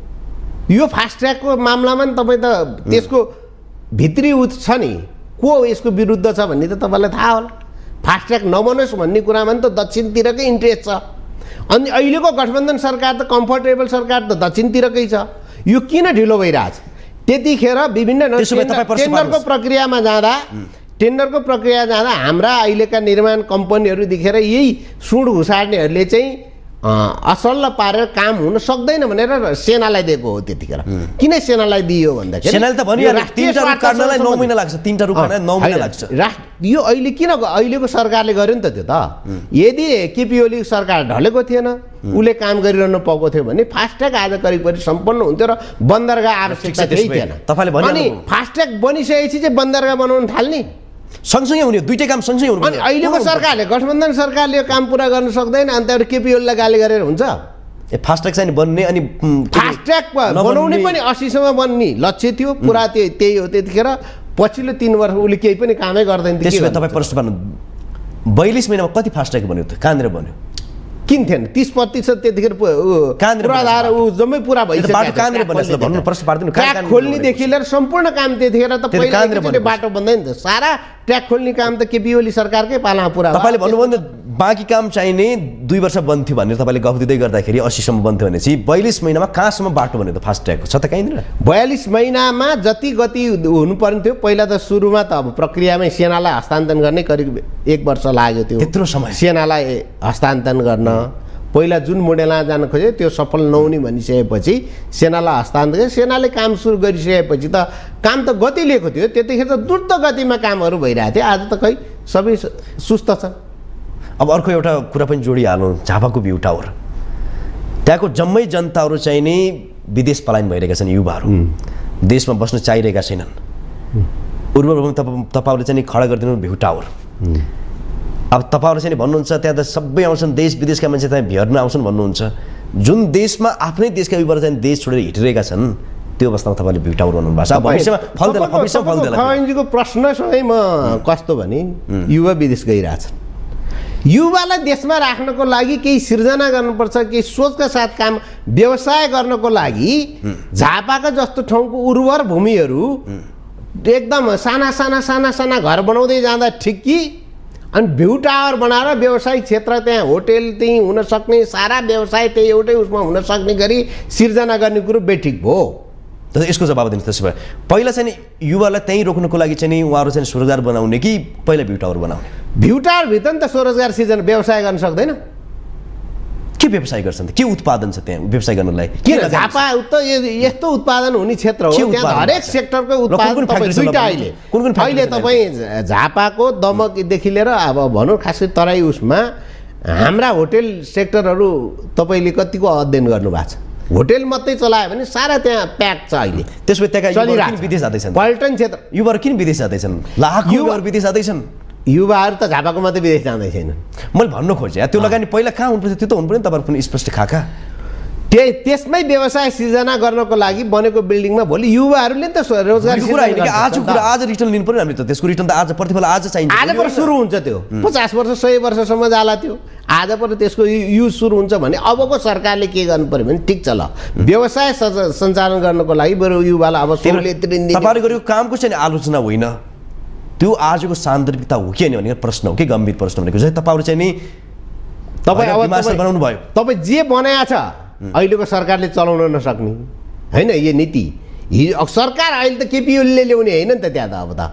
यो फास्ट ट्र्याकको मामलामा नि तपाईँ त त्यसको भित्री उत छ नि, को यसको विरुद्ध छ भन्ने त तपाईँलाई थाहा होला। फास्ट ट्र्याक नबनोस् भन्ने कुरामा नि त दक्षिणतिरकै इन्ट्रेस्ट छ। अनि अहिलेको गठबन्धन सरकार त कम्फर्टेबल सरकार त दक्षिणतिरकै छ। यो किन ढिलो भइरहेछ? त्यतिखेर विभिन्न टेन्डरको प्रक्रियामा जाँदा टेन्डरको प्रक्रिया जाँदा हाम्रा अहिलेका निर्माण कम्पनीहरू देखेर यही सुड घुसार्नेहरूले चाहिँ असल्ल पारेर काम हुन सक्दैन भनेर सेनालाई दिएको हो। त्यतिखेर किन सेनालाई दियो भन्दाखेरि सेनाले त भन्यो तीनटा रुख काट्नलाई नौ महिना लाग्छ, तीनटा रुख काट्नलाई नौ महिना लाग्छ। यो अहिले किन अहिलेको सरकारले गर्यो नि त त्यो त। यदि केपी ओली सरकार ढलेको थिएन, उसले काम गरिरहनु पाएको थियो भने फास्ट ट्र्याक आज करिब करिब सम्पन्न हुन्थ्यो र बन्दरगाह आवश्यकता केही थिएन। अनि फास्ट ट्र्याक बनिसकेपछि चाहिँ बन्दरगाह बनाउन थाल्ने सँगसँगै हुने, दुईटै काम सँगसँगै हुनु। अनि अहिलेको सरकारले गठबन्धन सरकारले यो काम पुरा गर्न सक्दैन, अनि त्यहाँबाट केपी ओलीलाई गाली गरेर हुन्छ? ए फास्ट ट्र्याक चाहिँ बन्ने अनि फास्ट ट्र्याक बनाउने पनि अस्सीसम्म बन्ने लक्ष्य थियो, पुरा त्यो त्यही हो। त्यतिखेर पछिल्लो तिन वर्ष उसले केही पनि कामै गर्दैन। त्यसो भए तपाईँ प्रश्न पार्नु, बयालिस महिनामा कति फास्ट ट्र्याक बन्यो त? कहाँनिर बन्यो? किन थिएन? तीस प्रतिशत त्यतिखेर पूर्वाधार ऊ जम्मै पुरा भइसक्यो। ट्र्याक खोल्नेदेखि लिएर सम्पूर्ण काम त्यतिखेर त पहिला बाटो बन्दैन त। सारा ट्र्याक खोल्ने काम त केपी ओली सरकारकै पालामा पुरा। तपाईँले भन्नुभयो नि बाँकी काम चाहिने दुई वर्ष बन्थ्यो भनेर तपाईँले गफ दिँदै गर्दाखेरि अस्सीसम्म बन्थ्यो भनेपछि बयालिस महिनामा कहाँसम्म बाटो बन्यो त फास्ट ट्र्याकको? छ त कहीँनिर? बयालिस महिनामा जति गति हुनुपर्ने थियो पहिला त सुरुमा त अब प्रक्रियामै सेनालाई हस्तान्तरण गर्ने करिब एक वर्ष लाग्यो। त्यो त्यत्रो समय सेनालाई हस्तान्तरण गर्न पहिला जुन मोडेलमा जान खोज्यो त्यो सफल नहुने भनिसकेपछि सेनालाई हस्तान्तरण, सेनाले काम सुरु गरिसकेपछि त काम त गति लिएको थियो। त्यतिखेर त द्रुत गतिमा कामहरू भइरहेको थियो। आज त खै सबै सुस्त छ। अब अर्को एउटा कुरा पनि जोडिहालौँ, झापाको भ्यू टावर। त्यहाँको जम्मै जनताहरू चाहिँ नि विदेश पलायन भइरहेका छन्, युवाहरू देशमा बस्न चाहिरहेका छैनन्। उर्वर भूमि तपाईँहरूले चाहिँ नि खडा गरिदिनु भ्यू टावर। अब तपाईँहरू चाहिँ भन्नुहुन्छ त्यहाँ त सबै आउँछन्, देश विदेशका मान्छे त्यहाँ भेट्न आउँछन् भन्नुहुन्छ। जुन देशमा आफ्नै देशका युवाहरू चाहिँ देश छोडेर हिँडिरहेका छन् त्यो अवस्थामा तपाईँले भ्यू टावर बनाउनु भएको छ। भविष्यमा फल्दैन, भविष्यमा फल्दैन। खवाइजीको प्रश्नसँगै म कस्तो भने युवा विदेश गइरहेछन्। युवालाई देशमा राख्नको लागि केही सिर्जना गर्नुपर्छ, केही सोचका साथ काम व्यवसाय गर्नको लागि झापाका जस्तो ठाउँको उर्वर भूमिहरू एकदम साना साना साना साना घर बनाउँदै जाँदा ठिक कि अनि भ्यू टावर बनाएर व्यवसायिक क्षेत्र त्यहाँ होटेल त्यहीँ हुन सक्ने, सारा व्यवसाय त्यही एउटै उसमा हुन सक्ने गरी सिर्जना गर्ने कुरो बेठिक भयो। यसको जवाब दिनुहोस्। त्यसो भए पहिला चाहिँ युवालाई त्यहीँ रोक्नुको लागि चाहिँ उहाँहरू चाहिँ स्वरोजगार बनाउने कि पहिला भ्यू टावर बनाउने? भ्यू टावरभित्र नि त स्वरोजगार सिर्जना व्यवसाय गर्न सक्दैन। के व्यवसाय गर्छन् त? के उत्पादन छ त्यहाँ व्यवसाय गर्नलाई? किन झापा त यस्तो उत्पादन हुने क्षेत्र हो, त्यहाँ हरेक सेक्टरको उत्पादन दुईटा अहिले अहिले तपाईँ झापाको दमकदेखि लिएर अब भनौँ खास गरी तराई उसमा हाम्रा होटेल सेक्टरहरू तपाईँले कतिको अध्ययन गर्नुभएको छ? होटेल मात्रै चलायो भने सारा त्यहाँ प्याक छ अहिले। त्यसो भए त्यहाँ युवाहरू विदेश जाँदैछन्, पर्यटन क्षेत्र युवाहरू किन विदेश जाँदैछन्? लाख युवाहरू विदेश जाँदैछन्। युवाहरू त झापाको मात्रै विदेश जाँदै छैनन्। मैले भन्नु खोजेँ त्यो लगानी पहिला कहाँ हुनुपर्छ त्यो त हुनु पऱ्यो नि तपाईँहरू पनि स्पष्ट खाका। त्यही त्यसमै व्यवसाय सिर्जना गर्नको लागि बनेको बिल्डिङमा भोलि युवाहरूले त रोजगार आज कुरा आज रिटर्न लिनु पऱ्यो हामीले त। त्यसको रिटर्न त आज प्रतिफल आज चाहिन्छ। आज पर सुरु हुन्छ त्यो पचास वर्ष सय वर्षसम्म जाला त्यो। आज पर त्यसको युज सुरु हुन्छ भने अबको सरकारले के गर्नु पर्यो भने ठिक छ ल व्यवसाय सञ्चालन गर्नको लागि बरु युवालाई अब तपाईँले गरेको कामको चाहिँ आलोचना होइन, त्यो आजको सान्दर्भिकता हो कि होइन भनेर प्रश्न हो कि गम्भीर प्रश्न भनेको चाहिँ तपाईँहरू चाहिँ नि तपाईँ अब बनाउनु भयो। तपाईँ जे बनाएको छ अहिलेको सरकारले चलाउन नसक्ने होइन यो नीति। हिजो सरकार अहिले त केपी ओलीले ल्याउने होइन नि त त्यहाँ त। अब त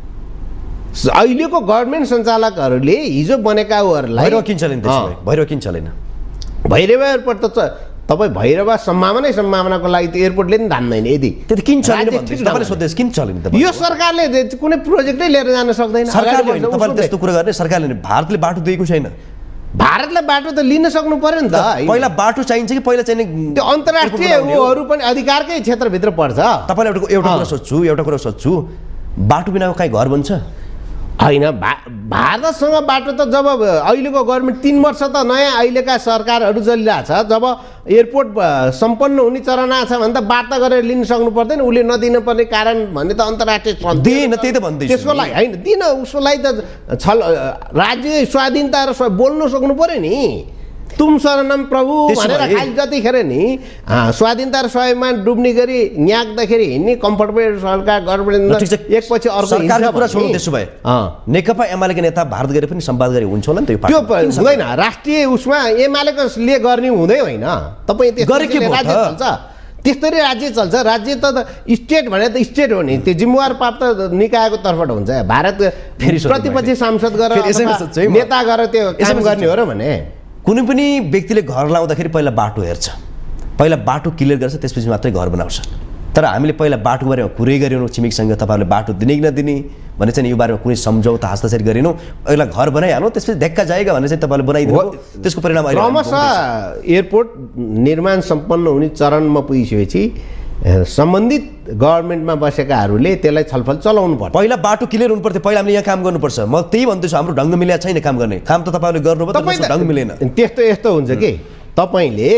अहिलेको गभर्मेन्ट सञ्चालकहरूले हिजो बनेका उहरूलाई भैरव किन चलेन? भैरव किन चलेन? भैरवहरूबाट त तपाईँ भैरवा सम्भावनै सम्भावनाको लागि त्यो एयरपोर्टले नि धान्दैन यदि त्यो किन चलेन तपाईँले सोध्दैछ किन चलेन त यो सरकारले कुनै प्रोजेक्टै लिएर जान सक्दैन सरकारले तपाईँले त्यस्तो कुरा गर्ने सरकारले भारतले बाटो दिएको छैन भारतलाई बाटो त लिन सक्नु पर्यो नि त पहिला बाटो चाहिन्छ कि पहिला चाहिने त्यो अन्तर्राष्ट्रिय उहरू पनि अधिकारकै क्षेत्रभित्र पर्छ तपाईँले एउटा एउटा कुरा सोध्छु एउटा कुरा सोध्छु बाटो बिनाको काहीँ घर बन्छ होइन भा भारतसँग बाटो त जब अहिलेको गभर्मेन्ट तिन वर्ष त नयाँ अहिलेका सरकारहरू चलिरहेछ जब एयरपोर्ट सम्पन्न हुने चरणा छ भने त वार्ता गरेर लिन सक्नु पर्दैन उसले नदिनु पर्ने कारण भन्ने त अन्तर्राष्ट्रिय दिएन त्यही त भन्दैछु त्यसको लागि होइन दिन उसको लागि त छल राज्य स्वाधीनता र बोल्नु सक्नु पर्यो नि तुम शरणम प्रभु भनेर खालि जतिखेर नि स्वाधीनता र स्वाभिमान डुब्ने गरी न्याक्दाखेरि हिँड्ने कम्फर्टेबल सरकार गभर्मेन्ट एकपछि अर्को सरकारको कुरा छोड्नु त्यसो भए नेकपा एमालेका नेता भारत गरे पनि संवाद गरे हुन्छ होला नि त्यो त्यो हुँदैन राष्ट्रिय उसमा एमालेको ले गर्ने हुँदै होइन तपाईँ त्यसरी राज्य चल्छ त्यसरी राज्य चल्छ राज्य त स्टेट भने त स्टेट हो नि त्यो जिम्मेवार प्राप्त निकायको तर्फबाट हुन्छ भारत फेरि प्रतिपक्षी सांसद गरेर नेता गरेर त्यो काम गर्ने हो र भने कुनै पनि व्यक्तिले घर लाउँदाखेरि पहिला बाटो हेर्छ पहिला बाटो क्लियर गर्छ त्यसपछि मात्रै घर बनाउँछ तर हामीले पहिला बाटोको बारेमा कुरै गरेनौँ छिमेकीसँग तपाईँहरूले बाटो दिने कि नदिने भने चाहिँ यो बारेमा कुनै सम्झौता हस्ताक्षर गरेनौँ पहिला घर बनाइहाल्नु त्यसपछि धक्का जाएगा भने चाहिँ तपाईँले बनाइदिनु त्यसको परिणाम क्रमशः एयरपोर्ट निर्माण सम्पन्न हुने चरणमा पुगिसकेपछि सम्बन्धित गभर्मेन्टमा बसेकाहरूले त्यसलाई छलफल चलाउनु पर्छ पहिला बाटो क्लियर हुनु पर्थ्यो पहिला हामीले यहाँ काम गर्नुपर्छ म त्यही भन्दैछु हाम्रो ढङ्ग मिलेको छैन काम गर्ने काम त तपाईँले गर्नुभयो ढङ्ग मिलेन त्यस्तो यस्तो हुन्छ कि तपाईँले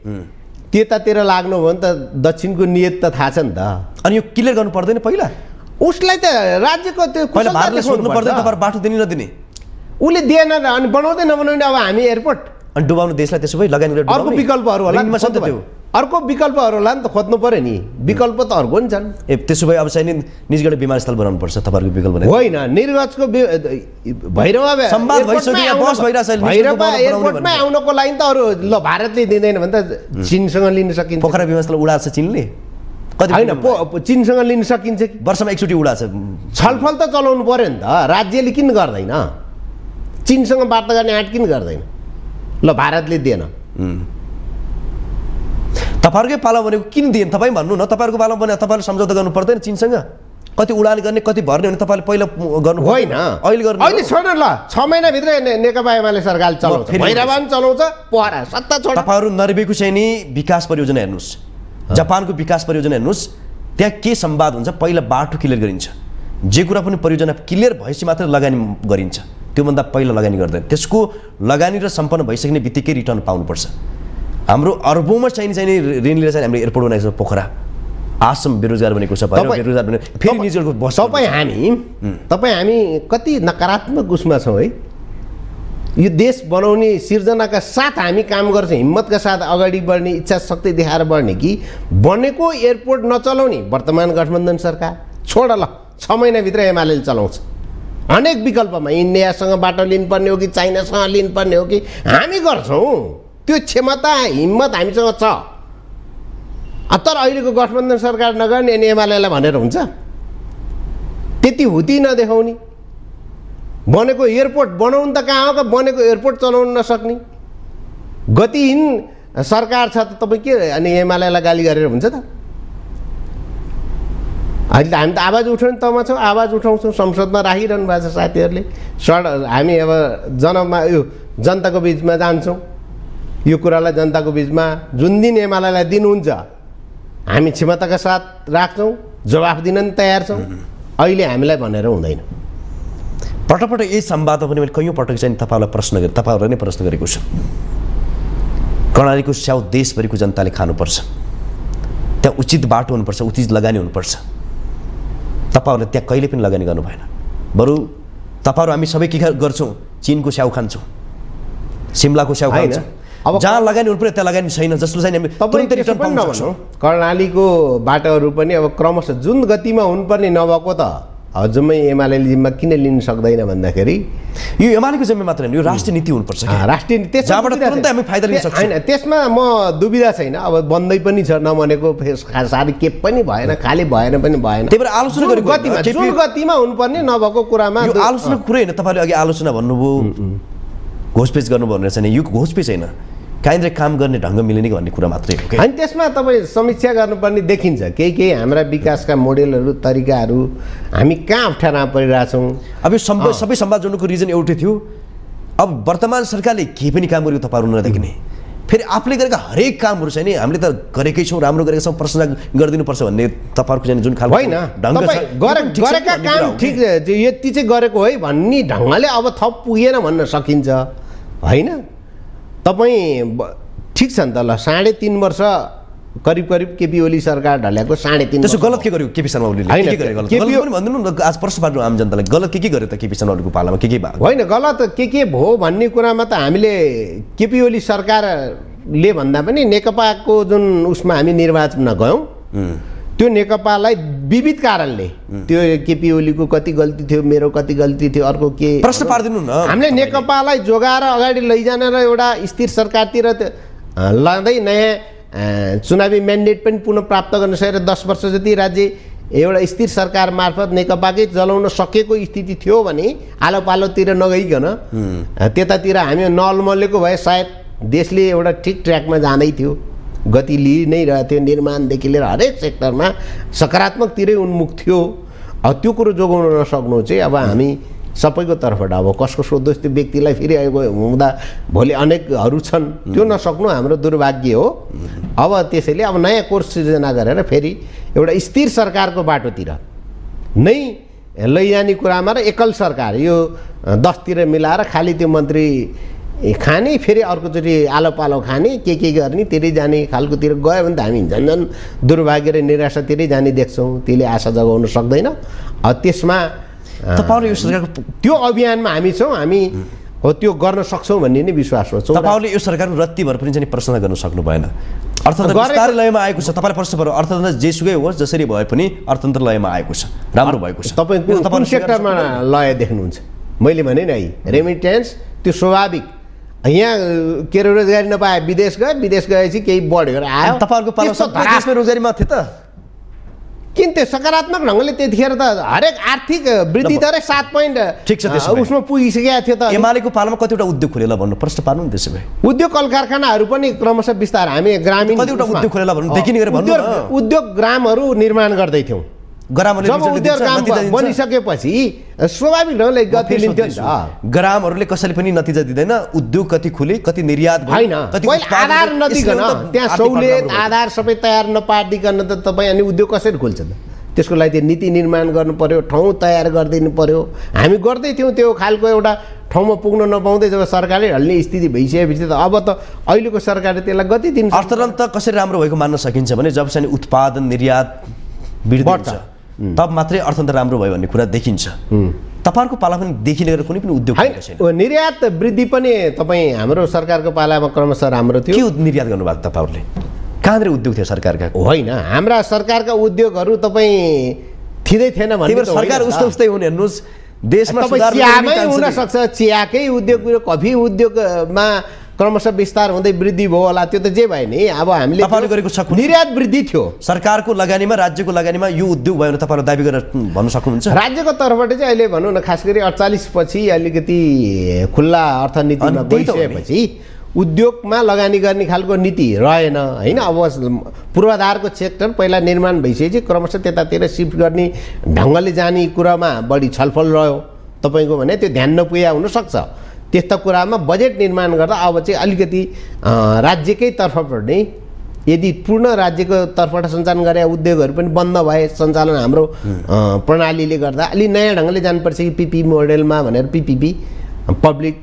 त्यतातिर लाग्नु भयो भने त दक्षिणको नियत त थाहा छ नि त अनि यो क्लियर गर्नु पर्दैन पहिला उसलाई त राज्यको त्यो पहिला भारतले सोध्नु पर्दैन तपाईँ बाटो दिने नदिने उसले दिएन अनि बनाउँदै नबनाउने अब हामी एयरपोर्ट अनि डुबाउनु देशलाई त्यसो भए लगानी गरेर अर्को विकल्पहरू होला अर्को विकल्पहरू होला नि त खोज्नु पर्यो नि विकल्प त अर्को नि छन् ए त्यसो भए अब चाहिँ निजगढ विमानस्थल बनाउनु पर्छ तपाईँहरूको विकल्प होइन निर्गजको भैरवा संवाद भइसक्यो यहाँ बस भइरहेछ भैरवा एयरपोर्टमै आउनको लागि त अरू ल भारतले दिँदैन भने त चिनसँग लिन सकिन्छ पोखरा विमानस्थल उडाछ चिनले कति होइन चिनसँग लिन सकिन्छ कि वर्षमा एकचोटि उडाछ छलफल त चलाउनु पर्यो नि त राज्यले किन गर्दैन चिनसँग वार्ता गर्ने आँट किन गर्दैन ल भारतले दिएन तपाईँहरूकै पालो भनेको किन दिएन तपाईँ भन्नु न तपाईँहरूको पालो भने तपाईँले सम्झौता गर्नु पर्दैन चिनसँग कति उडान गर्ने कति भर्ने भने तपाईँले पहिला गर्नु होइन अहिले गर्नु अहिले छोड्नु ल छ महिनाभित्र नेकपा एमाले सरकार चलाउँछ भैरवा पनि चलाउँछ पोखरा सत्ता छोड तपाईँहरू नर्वेको चाहिँ नि विकास परियोजना हेर्नुहोस् जापानको विकास परियोजना हेर्नुहोस् त्यहाँ के संवाद हुन्छ पहिला बाटो क्लियर गरिन्छ जे कुरा पनि परियोजना क्लियर भएपछि मात्रै लगानी गरिन्छ त्योभन्दा पहिला लगानी गर्दैन त्यसको लगानी र सम्पन्न भइसक्ने बित्तिकै रिटर्न पाउनुपर्छ हाम्रो अर्बौँमा चाहिने चाहिने ऋण लिएर चाहिँ हामीले एयरपोर्ट बनाएको छ पोखरा आसम बेरोजगार बनेको छ बेरोजगार बने फेरि निजगढको बस तपाईँ हामी तपाईँ हामी कति नकारात्मक उसमा छौँ है यो देश बनाउने सिर्जनाका साथ हामी काम गर्छौँ हिम्मतका साथ अगाडि बढ्ने इच्छा शक्ति देखाएर बढ्ने कि बनेको एयरपोर्ट नचलाउने वर्तमान गठबन्धन सरकार छोड ल छ महिनाभित्र एमाले चलाउँछ अनेक विकल्पमा इन्डियासँग बाटो लिनुपर्ने हो कि चाइनासँग लिनुपर्ने हो कि हामी गर्छौँ त्यो क्षमता हिम्मत हामीसँग छ तर अहिलेको गठबन्धन सरकार नगर्ने अनि एमालेलाई भनेर हुन्छ त्यति हुती नदेखाउने बनेको एयरपोर्ट बनाउनु त कहाँ हो बनेको एयरपोर्ट चलाउनु नसक्ने गतिहीन सरकार छ त तपाईँ के अनि एमालेलाई गाली गरेर हुन्छ त अहिले त हामी त आवाज उठाउने तमा छौँ आवाज उठाउँछौँ संसदमा राखिरहनु भएको छ साथीहरूले सड हामी अब जनमा यो जनताको बिचमा जान्छौँ यो कुरालाई जनताको बिचमा जुन दिन एमालेलाई दिनुहुन्छ हामी क्षमताका साथ राख्छौँ जवाफ दिन नि तयार छौँ अहिले हामीलाई भनेर हुँदैन पटक पटक यही संवादमा पनि मैले कैयौँ पटक चाहिँ तपाईँहरूलाई प्रश्न गरेँ तपाईँहरूलाई नै प्रश्न गरेको छु कर्णालीको स्याउ देशभरिको जनताले खानुपर्छ त्यहाँ उचित बाटो हुनुपर्छ उचित लगानी हुनुपर्छ तपाईँहरूले त्यहाँ कहिले पनि लगानी गर्नु भएन बरु तपाईँहरू हामी सबै के गर्छौँ चिनको स्याउ खान्छौँ सिमलाको स्याउ खान्छौँ अब जहाँ लगानी हुनु पर्यो त्यहाँ लगानी छैन जसले चाहिँ हामी तुरन्त रिटर्न पाउन सक्छौँ कर्णालीको बाटोहरू पनि अब क्रमशः जुन गतिमा हुनुपर्ने नभएको त अझमै एमाले जिम्मा किन लिन सक्दैन भन्दाखेरि यो एमालेको जिम्मा मात्र होइन यो राष्ट्रिय नीति हुनुपर्छ राष्ट्रिय नीति जहाँबाट तुरन्त हामी फाइदा लिन सक्छौँ होइन त्यसमा म दुविधा छैन अब बन्दै पनि छ नभनेको साह्रै के पनि भएन खालि भएन पनि भएन त्यही भएर आलोचना गरेको गतिमा जुन गतिमा हुनुपर्ने नभएको कुरामा यो आलोचनाको कुरै होइन तपाईँले अघि आलोचना भन्नुभयो घोषपेच गर्नुभयो भनेर चाहिँ यो घोषपेच होइन कहीँनिर काम गर्ने ढङ्ग मिल्ने भन्ने कुरा मात्रै हो कि अनि त्यसमा तपाईँ समीक्षा गर्नुपर्ने देखिन्छ केही केही हाम्रा विकासका मोडेलहरू तरिकाहरू हामी कहाँ अप्ठ्यारामा परिरहेछौँ। अब यो सबै सबै संवाद जोड्नुको रिजन एउटै थियो, अब वर्तमान सरकारले केही पनि काम गरेको तपाईँहरू नदेखिने, फेरि आफूले गरेका हरेक कामहरू चाहिँ नि हामीले त गरेकै छौँ, राम्रो गरेका छौँ, प्रशंसा गरिदिनुपर्छ भन्ने तपाईँहरूको चाहिँ जुन खालको होइन गरेका काम ठिक यति चाहिँ गरेको है भन्ने ढङ्गले अब थप पुगेन भन्न सकिन्छ होइन। तपाईँ ठिक छ नि त, ल साढे तिन वर्ष करिब करिब केपी ओली सरकार ढल्याएको साढे तिन त्यसो गलत के गर्यो केपी शर्मा ओलीले? के के गलत भनिदिनु न, आज प्रश्न पार्नु आम जनतालाई, गलत के के गर्यो त केपी शर्मा ओलीको पालामा? के के भयो? होइन गलत के के भयो भन्ने कुरामा त हामीले केपी ओली सरकारले भन्दा पनि नेकपाको जुन उसमा हामी निर्वाचनमा गयौँ त्यो नेकपालाई विविध कारणले त्यो केपी ओलीको कति गल्ती थियो, मेरो कति गल्ती थियो, अर्को के प्रश्न पारिदिनु न। हामीले नेकपालाई जोगाएर अगाडि लैजान र एउटा स्थिर सरकारतिर लाँदै नयाँ चुनावी म्यान्डेट पनि पुनः प्राप्त गर्न सकेर दस वर्ष जति राज्य एउटा स्थिर सरकार मार्फत नेकपाकै चलाउन सकेको स्थिति थियो भने आलो पालोतिर नगइकन त्यतातिर हामी नअल्मलेको भए सायद देशले एउटा ठिक ट्र्याकमा जाँदै थियो, गति लिइ नै रहेको थियो, निर्माणदेखि लिएर हरेक सेक्टरमा सकारात्मकतिरै उन्मुख थियो। अब त्यो कुरो जोगाउन नसक्नु चाहिँ अब हामी सबैको तर्फबाट अब कसको सोध्नुहोस् त्यो व्यक्तिलाई फेरि हुँदा भोलि अनेकहरू छन्, त्यो नसक्नु हाम्रो दुर्भाग्य हो। अब त्यसैले अब नयाँ कोर्स सृजना गरेर फेरि एउटा स्थिर सरकारको बाटोतिर नै लैजाने कुरामा र एकल सरकार यो दसतिर मिलाएर खालि त्यो मन्त्री खाने फेरि अर्कोचोटि आलो पालो खाने के के गर्ने तिरै जाने खालकोतिर गयो भने त हामी झन् झन् दुर्भाग्य र निराशातिरै जाने देख्छौँ। त्यसले आशा जगाउन सक्दैन। त्यसमा तपाईँले यो सरकारको त्यो अभियानमा हामी छौँ, हामी हो त्यो गर्न सक्छौँ भन्ने नै विश्वास हो। तपाईँले यो सरकारको रत्तीभर पनि चाहिँ प्रश्न गर्न सक्नु भएन। अर्थतन्त्र विस्तारै लयमा आएको छ, तपाईँलाई प्रश्न पर्यो अर्थतन्त्र जेसुकै होस् जसरी भए पनि अर्थतन्त्र लयमा आएको छ, राम्रो भएको छ। तपाईँ कुन सेक्टरमा लय देख्नुहुन्छ? मैले भने नि रेमिटेन्स त्यो स्वाभाविक, यहाँ के रोजगारी नपाए विदेश गए, विदेश गएपछि केही बढेर आयो। तपाईँहरूको पालो देशमै रोजगारीमा थियो त? किन त्यो सकारात्मक ढङ्गले त्यतिखेर त हरेक आर्थिक वृद्धि दरै सात पोइन्ट ठिक छ उसमा पुगिसकेको थियो त। एमालेको पालामा कतिवटा उद्योग खोलेला भन्नु प्रश्न पार्नु नि त्यसो भए। उद्योग कल कारखानाहरू पनि क्रमशः विस्तार हामी ग्रामीण कतिवटा उद्योग खोलेला भन्नु देखिने गरे भन्नु न। उद्योग ग्रामहरू निर्माण गर्दै थियौँ। ग्रामहरूले जब उद्योग ग्राम बनिसकेपछि स्वाभाविक ढङ्गले गति लिन्थ्यो नि त। ग्रामहरूले कसैले पनि नतिजा दिँदैन, उद्योग कति खुले कति निर्यात होइन, आधार नदिकन त्यहाँ सहुलियत आधार सबै तयार नपारिदिकन त तपाईँ अनि उद्योग कसरी खोल्छ त? त्यसको लागि त्यो नीति निर्माण गर्नु पर्यो, ठाउँ तयार गरिदिनु पर्यो। हामी गर्दै थियौँ त्यो खालको एउटा ठाउँमा पुग्न नपाउँदै जब सरकारले हल्ने स्थिति भइसकेपछि त अब त अहिलेको सरकारले त्यसलाई गति दिन्छ। अर्थतन्त्र कसरी राम्रो भएको मान्न सकिन्छ भने जब चाहिँ उत्पादन निर्यात बढ्छ तब मात्रै अर्थतन्त्र राम्रो भयो भन्ने कुरा देखिन्छ। तपाईँहरूको पाला पनि देखिने गरेर कुनै पनि उद्योग छैन। निर्यात वृद्धि पनि तपाईँ हाम्रो सरकारको पालामा क्रमशः राम्रो थियो। के निर्यात गर्नुभएको तपाईँहरूले? कहाँनिर उद्योग थियो सरकारका? होइन, हाम्रा सरकारका उद्योगहरू तपाईँ थिँदै थिएन भने सरकार उस्तै उस्तै हुने हेर्नुहोस् देशमा चियामै हुनसक्छ, चियाकै उद्योग कफी उद्योगमा क्रमशः विस्तार हुँदै वृद्धि भयो होला, त्यो त जे भयो नि। अब हामीले तपाईँले गरेको छ निर्यात वृद्धि थियो सरकारको लगानीमा, राज्यको लगानीमा यो उद्योग भयो भने तपाईँले दाबी गरेर भन्न सक्नुहुन्छ? राज्यको तर्फबाट चाहिँ अहिले भनौँ न खास गरी अडचालिस पछि अलिकति खुल्ला अर्थनीतिमा गइसकेपछि उद्योगमा लगानी गर्ने खालको नीति रहेन होइन। अब पूर्वाधारको सेक्टर पहिला निर्माण भइसकेपछि क्रमशः त्यतातिर सिफ्ट गर्ने ढङ्गले जाने कुरामा बढी छलफल रह्यो तपाईँको भने त्यो ध्यान नपुगेको हुनसक्छ। त्यस्ता कुरामा बजेट निर्माण गर्दा अब चाहिँ अलिकति राज्यकै तर्फबाट नै यदि पूर्ण राज्यको तर्फबाट सञ्चालन गरे उद्योगहरू पनि बन्द भए सञ्चालन हाम्रो प्रणालीले गर्दा अलि नयाँ ढङ्गले जानुपर्छ कि पिपी मोडेलमा भनेर पिपिपी पब्लिक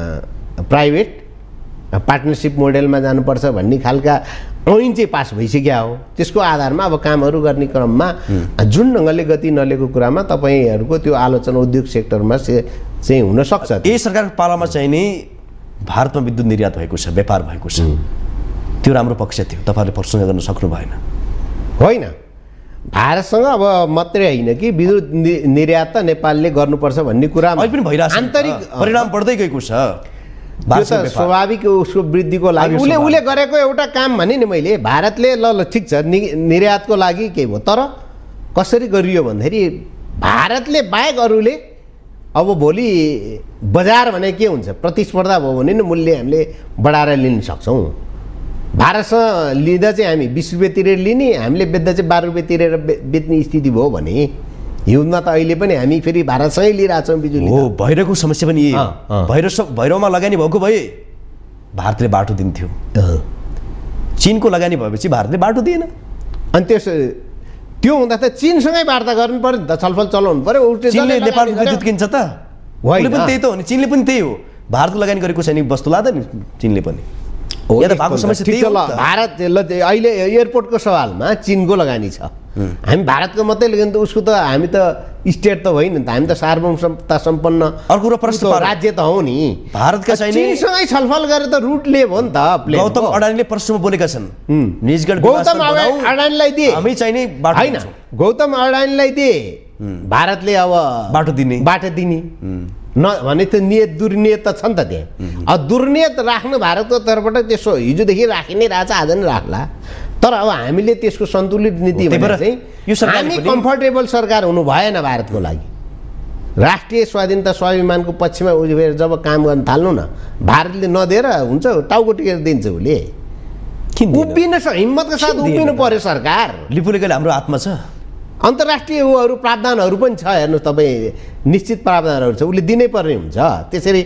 प्राइभेट पार्टनरसिप मोडेलमा जानुपर्छ भन्ने खालका ऐन चाहिँ पास भइसक्यो हो। त्यसको आधारमा अब कामहरू गर्ने क्रममा जुन ढङ्गले गति नलिएको कुरामा तपाईँहरूको त्यो आलोचना उद्योग सेक्टरमा चाहिँ हुनसक्छ। यही सरकारको पालामा चाहिँ नि भारतमा विद्युत निर्यात भएको छ, व्यापार भएको छ, त्यो राम्रो पक्ष थियो, तपाईँहरूले प्रशंसा गर्न सक्नु भएन? होइन, भारतसँग अब मात्रै होइन कि विद्युत निर्यात त नेपालले गर्नुपर्छ भन्ने कुरा अहिले पनि भइरहेको छ, आन्तरिक परिणाम बढ्दै गएको छ। त्यो त स्वाभाविक उसको वृद्धिको लागि उसले उसले गरेको एउटा काम भने नि मैले भारतले ल ल ठिक छ निर्यातको लागि केही भयो, तर कसरी गरियो भन्दाखेरि भारतले बाहेक अरूले अब भोलि बजार भने के हुन्छ, प्रतिस्पर्धा भयो भने नि मूल्य हामीले बढाएर लिन सक्छौँ। भारतसँग लिँदा चाहिँ हामी बिस रुपियाँ तिरेर लिने, हामीले बेच्दा चाहिँ बाह्र रुपियाँ तिरेर बेच्ने स्थिति भयो भने हिउँदमा त अहिले पनि हामी फेरि भारतसँगै लिइरहेछौँ बिजुली। हो, भैरवको समस्या पनि यही हो। भैरव भैरवमा लगानी भएको भए भारतले बाटो दिन्थ्यो, चिनको लगानी भएपछि भारतले बाटो दिएन। अनि त्यस त्यो हुँदा त चिनसँगै वार्ता गर्नु पर्यो नि त, छलफल चलाउनु पर्यो। चिनले नेपालको विद्युत किन्छ त, उसले पनि त्यही त हो नि, चिनले पनि त्यही हो। भारतको लगानी गरेको छैन वस्तु लाँदा नि चिनले पनि। या त भएको समस्या त्यही हो। भारत अहिले एयरपोर्टको सवालमा चिनको लगानी छ, हामी भारतको मात्रै लेख्यो त उसको त हामी त स्टेट त होइन नि त, हामी त सार्वभौमता सम्पन्न अर्को र प्रश्न राज्य त हो नि। भारतका चाहिँ चिनसँगै छलफल गरेर त रुट ले हो नि त। गौतम अडानीले प्रश्नमा बोलेका छन् निजगढ गौतम अडानीलाई दिए हामी चाहिने बाटो हैन, गौतम अडानीलाई दिए भारतले अब बाटो दिने बाटो दिने न भने त नियत दुर्नियत त छ नि त त्यहाँ। अब दुर्नियत राख्नु भारतको तर्फबाट त्यसो हिजोदेखि राखि नै रहेछ, आज नै राख्ला। तर अब हामीले त्यसको सन्तुलित नीति भनेर चाहिँ हामी कम्फर्टेबल सरकार हुनु भएन भारतको लागि। राष्ट्रिय स्वाधीनता स्वाभिमानको पक्षमा उभिएर जब काम गर्न थाल्नु न, भारतले नदिएर हुन्छ टाउको टिकेर दिन्छ उसले। उभिन हिम्मतको साथ उभिनु पर्यो सरकार। लिपुले कहिले हाम्रो हातमा छ। अन्तर्राष्ट्रिय ऊहरू प्रावधानहरू पनि छ, हेर्नुहोस् तपाईँ, निश्चित प्रावधानहरू छ, उसले दिनै पर्ने हुन्छ त्यसरी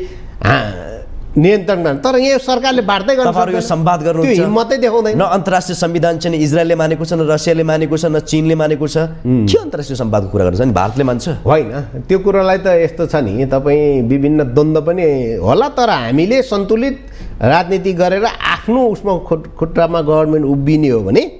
नियन्त्रण गर्न। तर यहाँ सरकारले बाँड्दै गर्नु तपाईहरु यो संवाद गर्नुहुन्छ, त्यो हिम्मतै देखाउँदैन। न अन्तर्राष्ट्रिय संविधान चाहिँ इजरायलले मानेको छ, न रसियाले मानेको छ, न चीनले मानेको छ। के अन्तर्राष्ट्रिय संवादको कुरा गर्छ नि भारतले मान्छ? होइन, त्यो कुरालाई त यस्तो छ नि, तपाईँ विभिन्न द्वन्द्व पनि होला, तर हामीले सन्तुलित राजनीति गरेर आफ्नो उसमा खुट्टामा गभर्मेन्ट उभिने हो भने